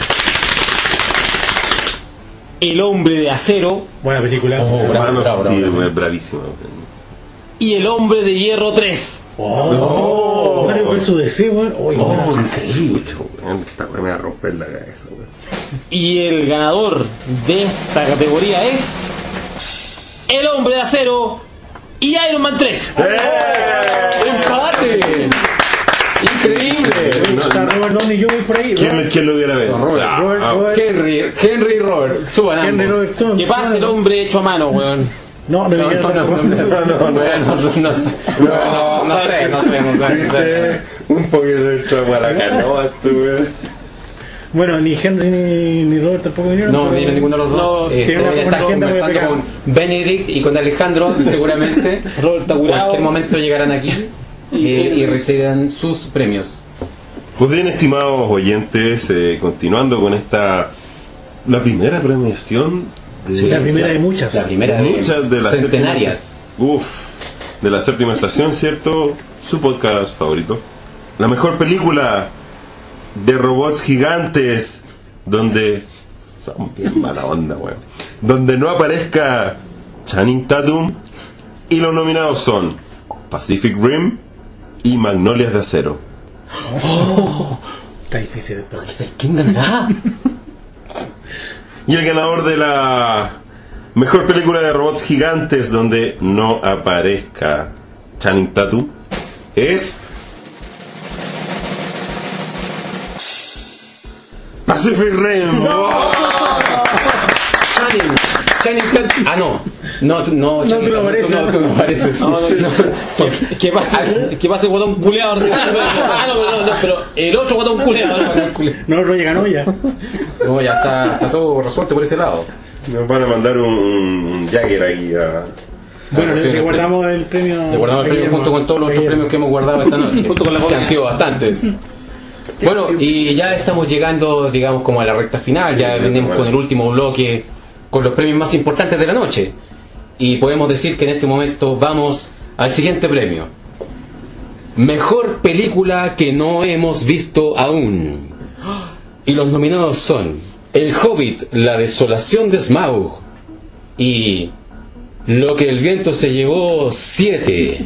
E: El Hombre de Acero
B: Buena película.
C: Oh, bravo,
D: Hermanos,
C: bravo,
D: sí,
C: bravo.
D: weón, es bravísimo. weón.
E: y El Hombre de Hierro tres.
B: Oh, Mario versus D C, weón. Uy, buena.
C: Oh, increíble.
D: Pucha, weón, esta weá me va a romper la cabeza, weón.
E: Y el ganador de esta categoría es El Hombre de Acero y Iron Man tres.
C: ¡Empate! ¡Increíble!
B: Está Robert Downey junior por ahí.
D: ¿Quién, quién lo hubiera visto?
C: Robert,
D: Ah,
B: Robert,
D: ah,
B: Robert,
C: Henry, Henry y Robert, suban
B: Henry
C: ambos.
B: Robertson.
E: Que pase el hombre hecho a mano, weón.
B: No, no,
C: No,
B: me
C: no,
B: quiero-
C: no, no, no, no, no, no, no, sé, no, sé, no, no sé, no sé, no sé, no sé.
D: Un poquito de extra para acá, ¿no? Este, weón.
B: Bueno, ni Henry ni, ni Robert tampoco vinieron.
C: No,
B: pero-
C: ni ninguno de los dos.
E: No,
C: Eh,
B: tiene una-
C: voy a
B: una
C: estar
B: agenda muy
C: conversando
B: pegada.
C: con Benedict y con Alejandro, seguramente.
E: Robert está
C: En
E: curado.
C: cualquier momento llegarán aquí eh, y recibirán sus premios.
D: Pues bien, estimados oyentes, eh, continuando con esta, la primera premiación de,
B: Sí, la primera de muchas.
C: La primera de,
D: muchas de las
C: centenarias.
D: séptima- uf, de la séptima estación, ¿cierto? Su podcast favorito. La mejor película de robots gigantes, donde son bien mala onda, weón. Donde no aparezca Channing Tatum, y los nominados son Pacific Rim y Magnolias de Acero.
B: Está difícil esto.
C: ¿Quién ganará?
D: Y el ganador de la mejor película de robots gigantes donde no aparezca Channing Tatum es Pacific Rim.
C: Channing. Channing Tatum. Ah, no. No, tú- no, Channing
B: tú no
C: Tatum,
B: apareces.
C: No, tú no apareces.
E: No, no, no. Que, que pase, que pase el botón culeado. Ah, no, no, no, pero el otro botón culeado.
B: No, no llega, no, ya.
C: No, ya está, está todo resuelto por ese lado.
D: Nos van a mandar un, un Jagger aquí a...
B: Bueno,
C: sí,
B: le guardamos el premio.
C: Le guardamos el premio junto con todos los otros premios que hemos guardado esta noche.
E: Junto con la
C: que han sido bastantes. Bueno, y ya estamos llegando, digamos, como a la recta final. Ya
D: Sí,
C: venimos
D: bueno.
C: con el último bloque, con los premios más importantes de la noche. Y podemos decir que en este momento vamos al siguiente premio. Mejor película que no hemos visto aún. Y los nominados son El Hobbit, La desolación de Smaug y Lo que el viento se llevó siete.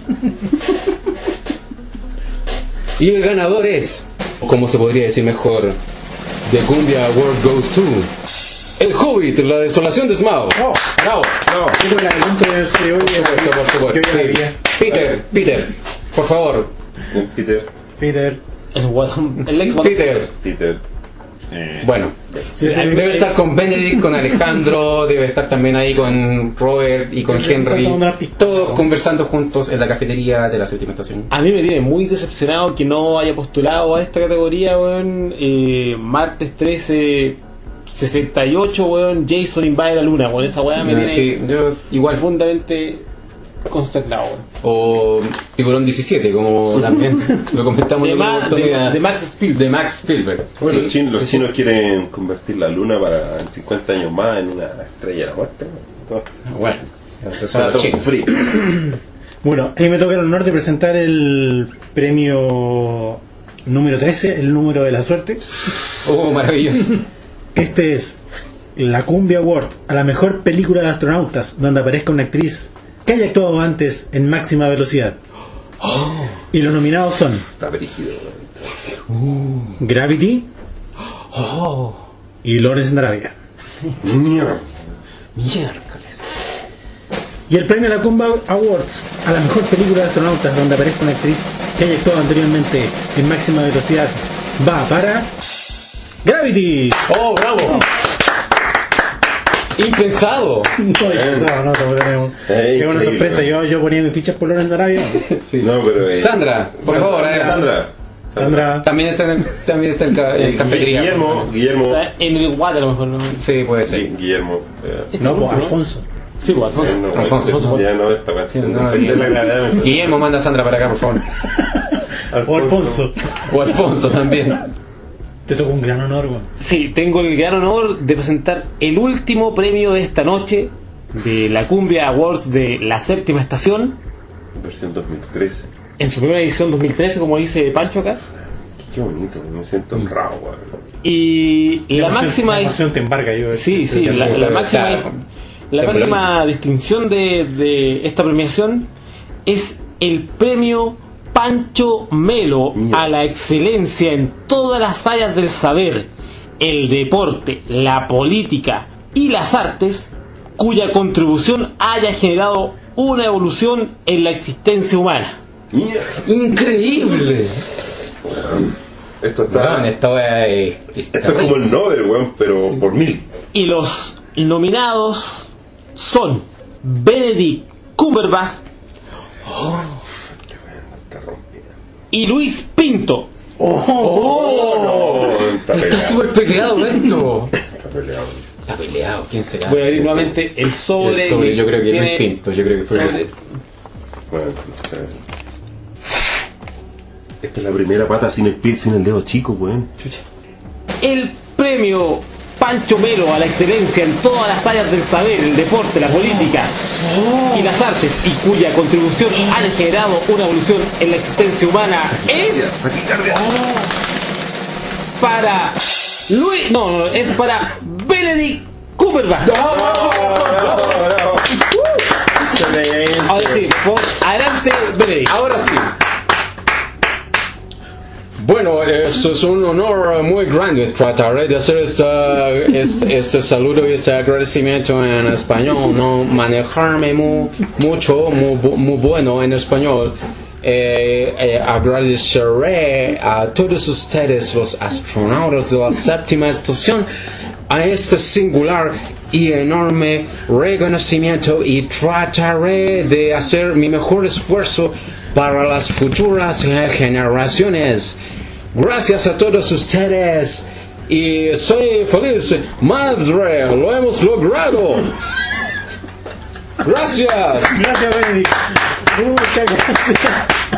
C: Y el ganador es, o como se podría decir mejor, The Cumbia Award goes to El Hobbit, la desolación de Smaug.
B: Oh.
C: Bravo.
B: No, yo me la pregunto de serie hoy.
C: Por supuesto, por supuesto.
B: Yo ya la
C: Sí.
B: vi.
C: Peter, Peter, por favor.
D: Peter.
B: Peter.
E: El guatón, el ex guatón.
C: Peter.
D: Peter.
C: Bueno, debe estar con Benedict, con Alejandro, debe estar también ahí con Robert y con
B: Sí,
C: Henry,
B: está tomando una pista.
C: todos conversando juntos en la cafetería de la séptima estación.
E: A mí me tiene muy decepcionado que no haya postulado a esta categoría, weón. Eh, martes trece, sesenta y ocho, weón. Jason invade la luna, weón. Esa weá me tiene
C: Sí, yo igual.
E: profundamente consternado, weón.
C: O Tiburón diecisiete, como también lo comentamos
E: De,
C: en
E: Ma-
C: una oportunidad.
E: de- de Max Spielberg.
C: De Max Spielberg.
D: Bueno,
C: Sí,
D: los, chinos, los
C: sí, sí.
D: chinos quieren convertir la luna para en cincuenta años más en una estrella de la muerte. ¿No?
C: Bueno, esos son
D: Para
C: los
D: todo
C: chinos.
D: frío.
B: Bueno, ahí me toca el honor de presentar el premio número trece, el número de la suerte.
C: Oh, maravilloso.
B: Este es la Cumbia Award a la mejor película de astronautas, donde aparezca una actriz que haya actuado antes en máxima velocidad. Y los nominados son
D: Está brígido. weón.
B: Gravity y Lawrence en Arabia.
D: Mierda.
C: Miércoles.
B: Y el premio a la Cumbia Awards a la mejor película de astronautas, donde aparezca una actriz que haya actuado anteriormente en máxima velocidad, va para Gravity.
C: Oh, bravo. Impensado.
B: No, no, no, tenemos-
D: Eh,
B: es una
D: increíble,
B: sorpresa.
D: ¿no?
B: Yo, yo ponía mis fichas por Lawrence Arabia.
C: Sí.
D: No, pero. eh,
C: Sandra, por favor, a ver.
D: Sandra.
B: Sandra.
C: También está en, el, también está en, ca- en
D: Eh,
C: cafetería.
D: Guillermo. Guillermo.
E: Está en el guate a lo mejor, ¿no?
C: Sí, puede ser.
D: Gui- Guillermo. eh,
B: No, pues Alfonso.
E: Sí, pues, Alfonso.
D: eh, no,
C: Alfonso,
D: este-
C: Alfonso.
D: Ya no, esta canción.
C: No,
D: Depende de la gravedad.
C: Guillermo, Guillermo, manda a Sandra para acá, por favor.
B: O Alfonso.
C: O Alfonso también.
B: Te toca un gran honor, güey.
E: Sí, tengo el gran honor de presentar el último premio de esta noche de la Cumbia Awards de la séptima estación
D: Versión dos mil trece.
E: en su primera edición dos mil trece, como dice Pancho acá.
D: Qué bonito, me siento honrado, weón.
E: Y la
B: emoción-
E: máxima
B: la emoción te embarga, yo.
E: sí, sí,
B: Creo que
E: la,
B: sí.
E: la máxima
C: Claro.
E: la
C: Temblor.
E: máxima distinción de, de esta premiación es el premio Pancho Melo a la excelencia en todas las áreas del saber, el deporte, la política y las artes, cuya contribución haya generado una evolución en la existencia humana.
D: Mierda.
C: Increíble.
D: Esto está.
C: Weón, esta wea es, es
D: Esto es
C: terrible.
D: como el Nobel, weón, pero por mil.
E: Y los nominados son Benedict Cumberbatch
D: Está rompiendo.
E: y Luis Pinto.
D: Oh, está
C: Está
D: peleado.
C: súper peleado esto.
D: Está peleado.
C: Está peleado, ¿quién será?
E: Voy a abrir nuevamente el sobre.
C: El sobre, yo creo que
E: tiene
C: Luis Pinto, yo creo que fue
E: sobre-
D: Bueno, o sea, esta es la primera pata sin el pie, sin el dedo chico, weón.
E: El premio Pancho Melo a la excelencia en todas las áreas del saber, el deporte, la política y las artes, y cuya contribución han generado una evolución en la existencia humana, es para Luis. No, no, es para Benedict Cumberbatch. Ahora sí, por- adelante, Benedict.
C: Ahora sí. Bueno, eso es un honor muy grande. Trataré de hacer esta, este, este saludo y este agradecimiento en español, no manejarme mu- mucho, muy, bu- muy bueno en español. Eh, eh, agradeceré a todos ustedes, los astronautas de la séptima estación, a este singular y enorme reconocimiento, y trataré de hacer mi mejor esfuerzo para las futuras eh, generaciones. Gracias a todos ustedes y soy feliz. Madre, lo hemos logrado. Gracias.
B: Gracias, Benedict. Muchas gracias.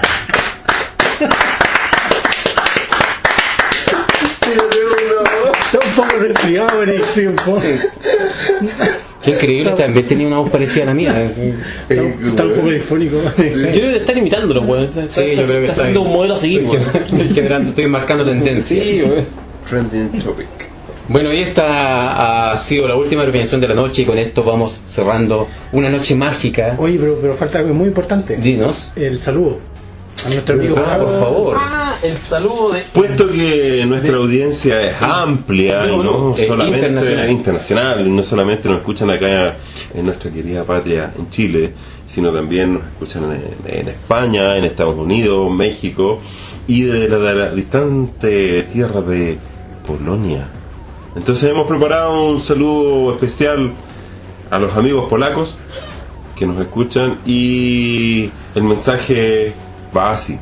B: Está un poco resfriado, Benedict, sí, un poco.
C: Qué increíble, también tenía una voz parecida a la mía.
B: Está, está un poco disfónico.
E: Yo creo que estar imitándolo, weón.
C: Sí, yo creo que
E: está
C: está
E: siendo
C: bien.
E: un modelo a seguir, weón.
C: Estoy generando, estoy marcando tendencias.
E: Sí, weón.
D: Trending topic.
C: Bueno, y esta ha sido la última premiación de la noche, y con esto vamos cerrando una noche mágica.
B: Oye, pero, pero falta algo muy importante.
C: Dinos.
B: El saludo. A nuestro amigo
C: Ah,
B: Polaco.
C: por favor.
E: Ah, el saludo de...
D: Puesto que nuestra audiencia es amplia y no
C: Eh,
D: solamente
C: internacional.
D: internacional, y no solamente nos escuchan acá en nuestra querida patria, en Chile, sino también nos escuchan en, en España, en Estados Unidos, México y de la, de la distante tierra de Polonia. Entonces hemos preparado un saludo especial a los amigos polacos que nos escuchan y el mensaje va así.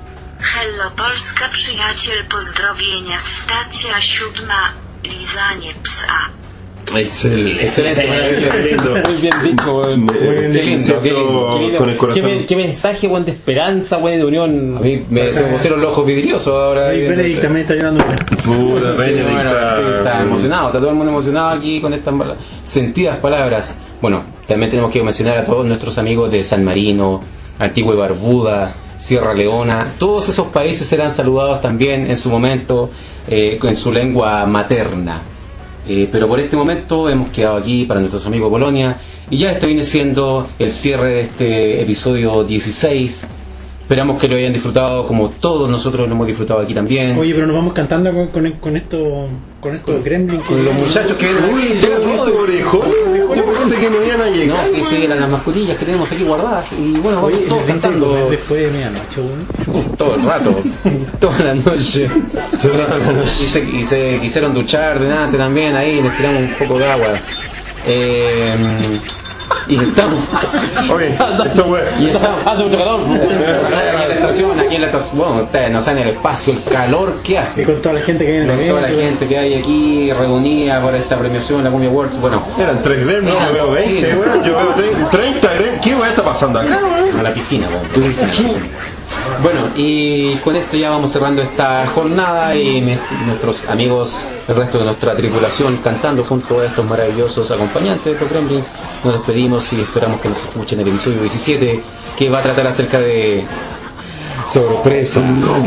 G: Hello Polska, przyjaciel, pozdrowienia, stacja siódma, lizanie psa.
D: Excelente,
C: Excelente, maravilloso.
E: Muy bien dicho, weón.
D: Me-
C: Qué lindo, qué lindo.
E: Qué lindo.
D: con el corazón.
E: Qué, men- qué mensaje, weón, de esperanza, weón, de unión.
C: A mí me, se me pusieron los ojos vidriosos ahora.
B: Y Benedict también está llorando.
D: Puta,
C: Sí,
D: Benedict,
C: bueno, sí, está
D: ah,
C: emocionado, está todo el mundo emocionado aquí con estas pala- sentidas palabras. Bueno, también tenemos que mencionar a todos nuestros amigos de San Marino, Antigua y Barbuda, Sierra Leona. Todos esos países serán saludados también en su momento eh, en su lengua materna. Eh, pero por este momento hemos quedado aquí para nuestros amigos de Polonia y ya este viene siendo el cierre de este episodio dieciséis. Esperamos que lo hayan disfrutado como todos nosotros lo hemos disfrutado aquí también.
B: Oye, pero nos vamos cantando con, con, con esto, con estos gremlins.
C: Con los muchachos que
D: Uy, yo bonito orejón. Yo pensé que no iban a
C: no,
D: llegar.
C: sí, sí, eran las mascotillas que tenemos aquí guardadas y bueno, vamos
B: Oye,
C: todos
B: vente a
C: cantando
B: comer después de medianoche, weón.
C: todo el rato, toda la noche. Y se, y se quisieron duchar de nada también ahí, les tiramos un poco de agua. Eh, y estamos.
D: Oye, esto fue.
C: Y estamos.
E: Hace mucho calor.
C: Aquí en la estación, aquí en la estación, bueno, ustedes no saben el espacio, el calor que
B: Y
C: hace.
B: con toda la gente que viene
C: Con toda la
B: evento.
C: gente que hay aquí reunida por esta premiación, la Cumbia Awards, bueno,
D: Eran tres gremios, yo veo veinte, weón. Yo veo treinta gremios. ¿Qué weón está pasando acá, weón?
C: a la piscina, bueno, a la piscina, a la piscina. Bueno, y con esto ya vamos cerrando esta jornada y me- nuestros amigos, el resto de nuestra tripulación, cantando junto a estos maravillosos acompañantes de los Gremlins, nos despedimos y esperamos que nos escuchen en el episodio diecisiete, que va a tratar acerca de sorpresa.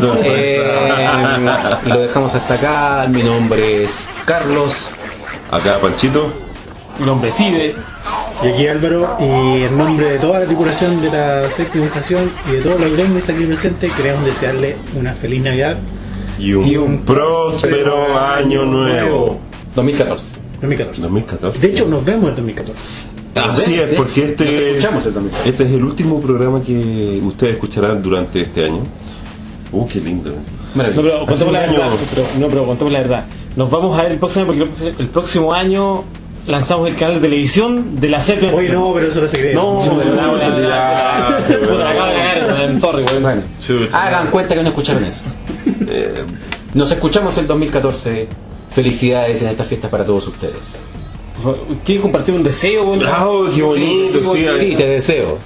C: Eh, y lo dejamos hasta acá. Mi nombre es Carlos.
D: Acá, Panchito.
E: Mi nombre es Ibe.
B: Y aquí Álvaro, y en nombre de toda la tripulación de la séptima estación y de todos los gremios aquí presentes, queremos desearle una feliz Navidad
D: Y un,
C: Y un
D: próspero año nuevo.
C: dos mil catorce.
B: dos mil catorce.
D: dos mil catorce.
B: De hecho, nos vemos en dos mil catorce.
D: Así es, porque
C: Nos
D: este,
C: escuchamos el dos mil catorce.
D: este es el último programa que ustedes escucharán durante este año. Uh, qué lindo.
E: No,
C: Maravilloso.
E: pero contemos la
D: un
E: verdad.
D: año.
E: Pero, no, pero contemos la verdad. Nos vamos a ver el próximo año porque el próximo año lanzamos el canal de televisión de la séptima.
B: Hoy no, pero eso lo se cree.
C: No, pero
E: la- la- la-
D: Ya,
E: Puta, la acabo de cagar, I'm sorry, weón.
C: Bueno,
D: Chucha.
C: hagan cuenta que no escucharon eso.
D: Eh,
C: Nos escuchamos el dos mil catorce. Felicidades en estas fiestas para todos ustedes.
E: ¿Quieres compartir un deseo, weón?
D: oh, qué bonito, sí.
C: Sí, te deseo.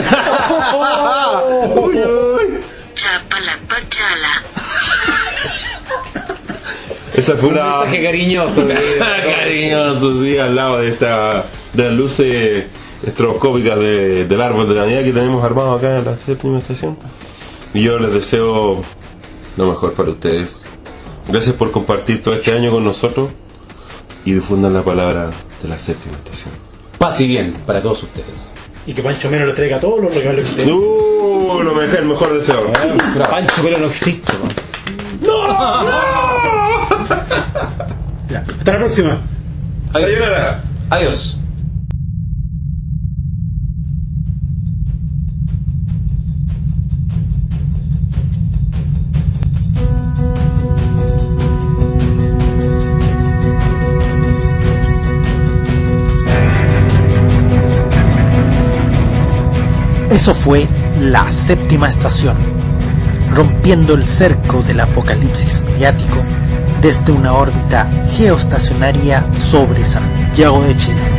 G: Chapala pachala.
D: Esa fue
C: Un
D: una
C: mensaje cariñoso.
D: cariñoso, sí, al lado de esta de las luces estroboscópicas de- del árbol de Navidad que tenemos armado acá en la séptima estación. Y yo les deseo lo mejor para ustedes. Gracias por compartir todo este año con nosotros y difundan la palabra de la séptima estación.
C: Paz y bien para todos ustedes.
B: Y que Pancho Mero le traiga todos los regalos que usted.
D: Uh, lo mejor, el mejor deseo.
E: Pancho, pero no existe, weón.
B: Ya. Hasta la próxima.
D: Sayonara.
C: Adiós.
H: Eso fue la séptima estación, rompiendo el cerco del apocalipsis mediático desde una órbita geoestacionaria sobre Santiago de Chile.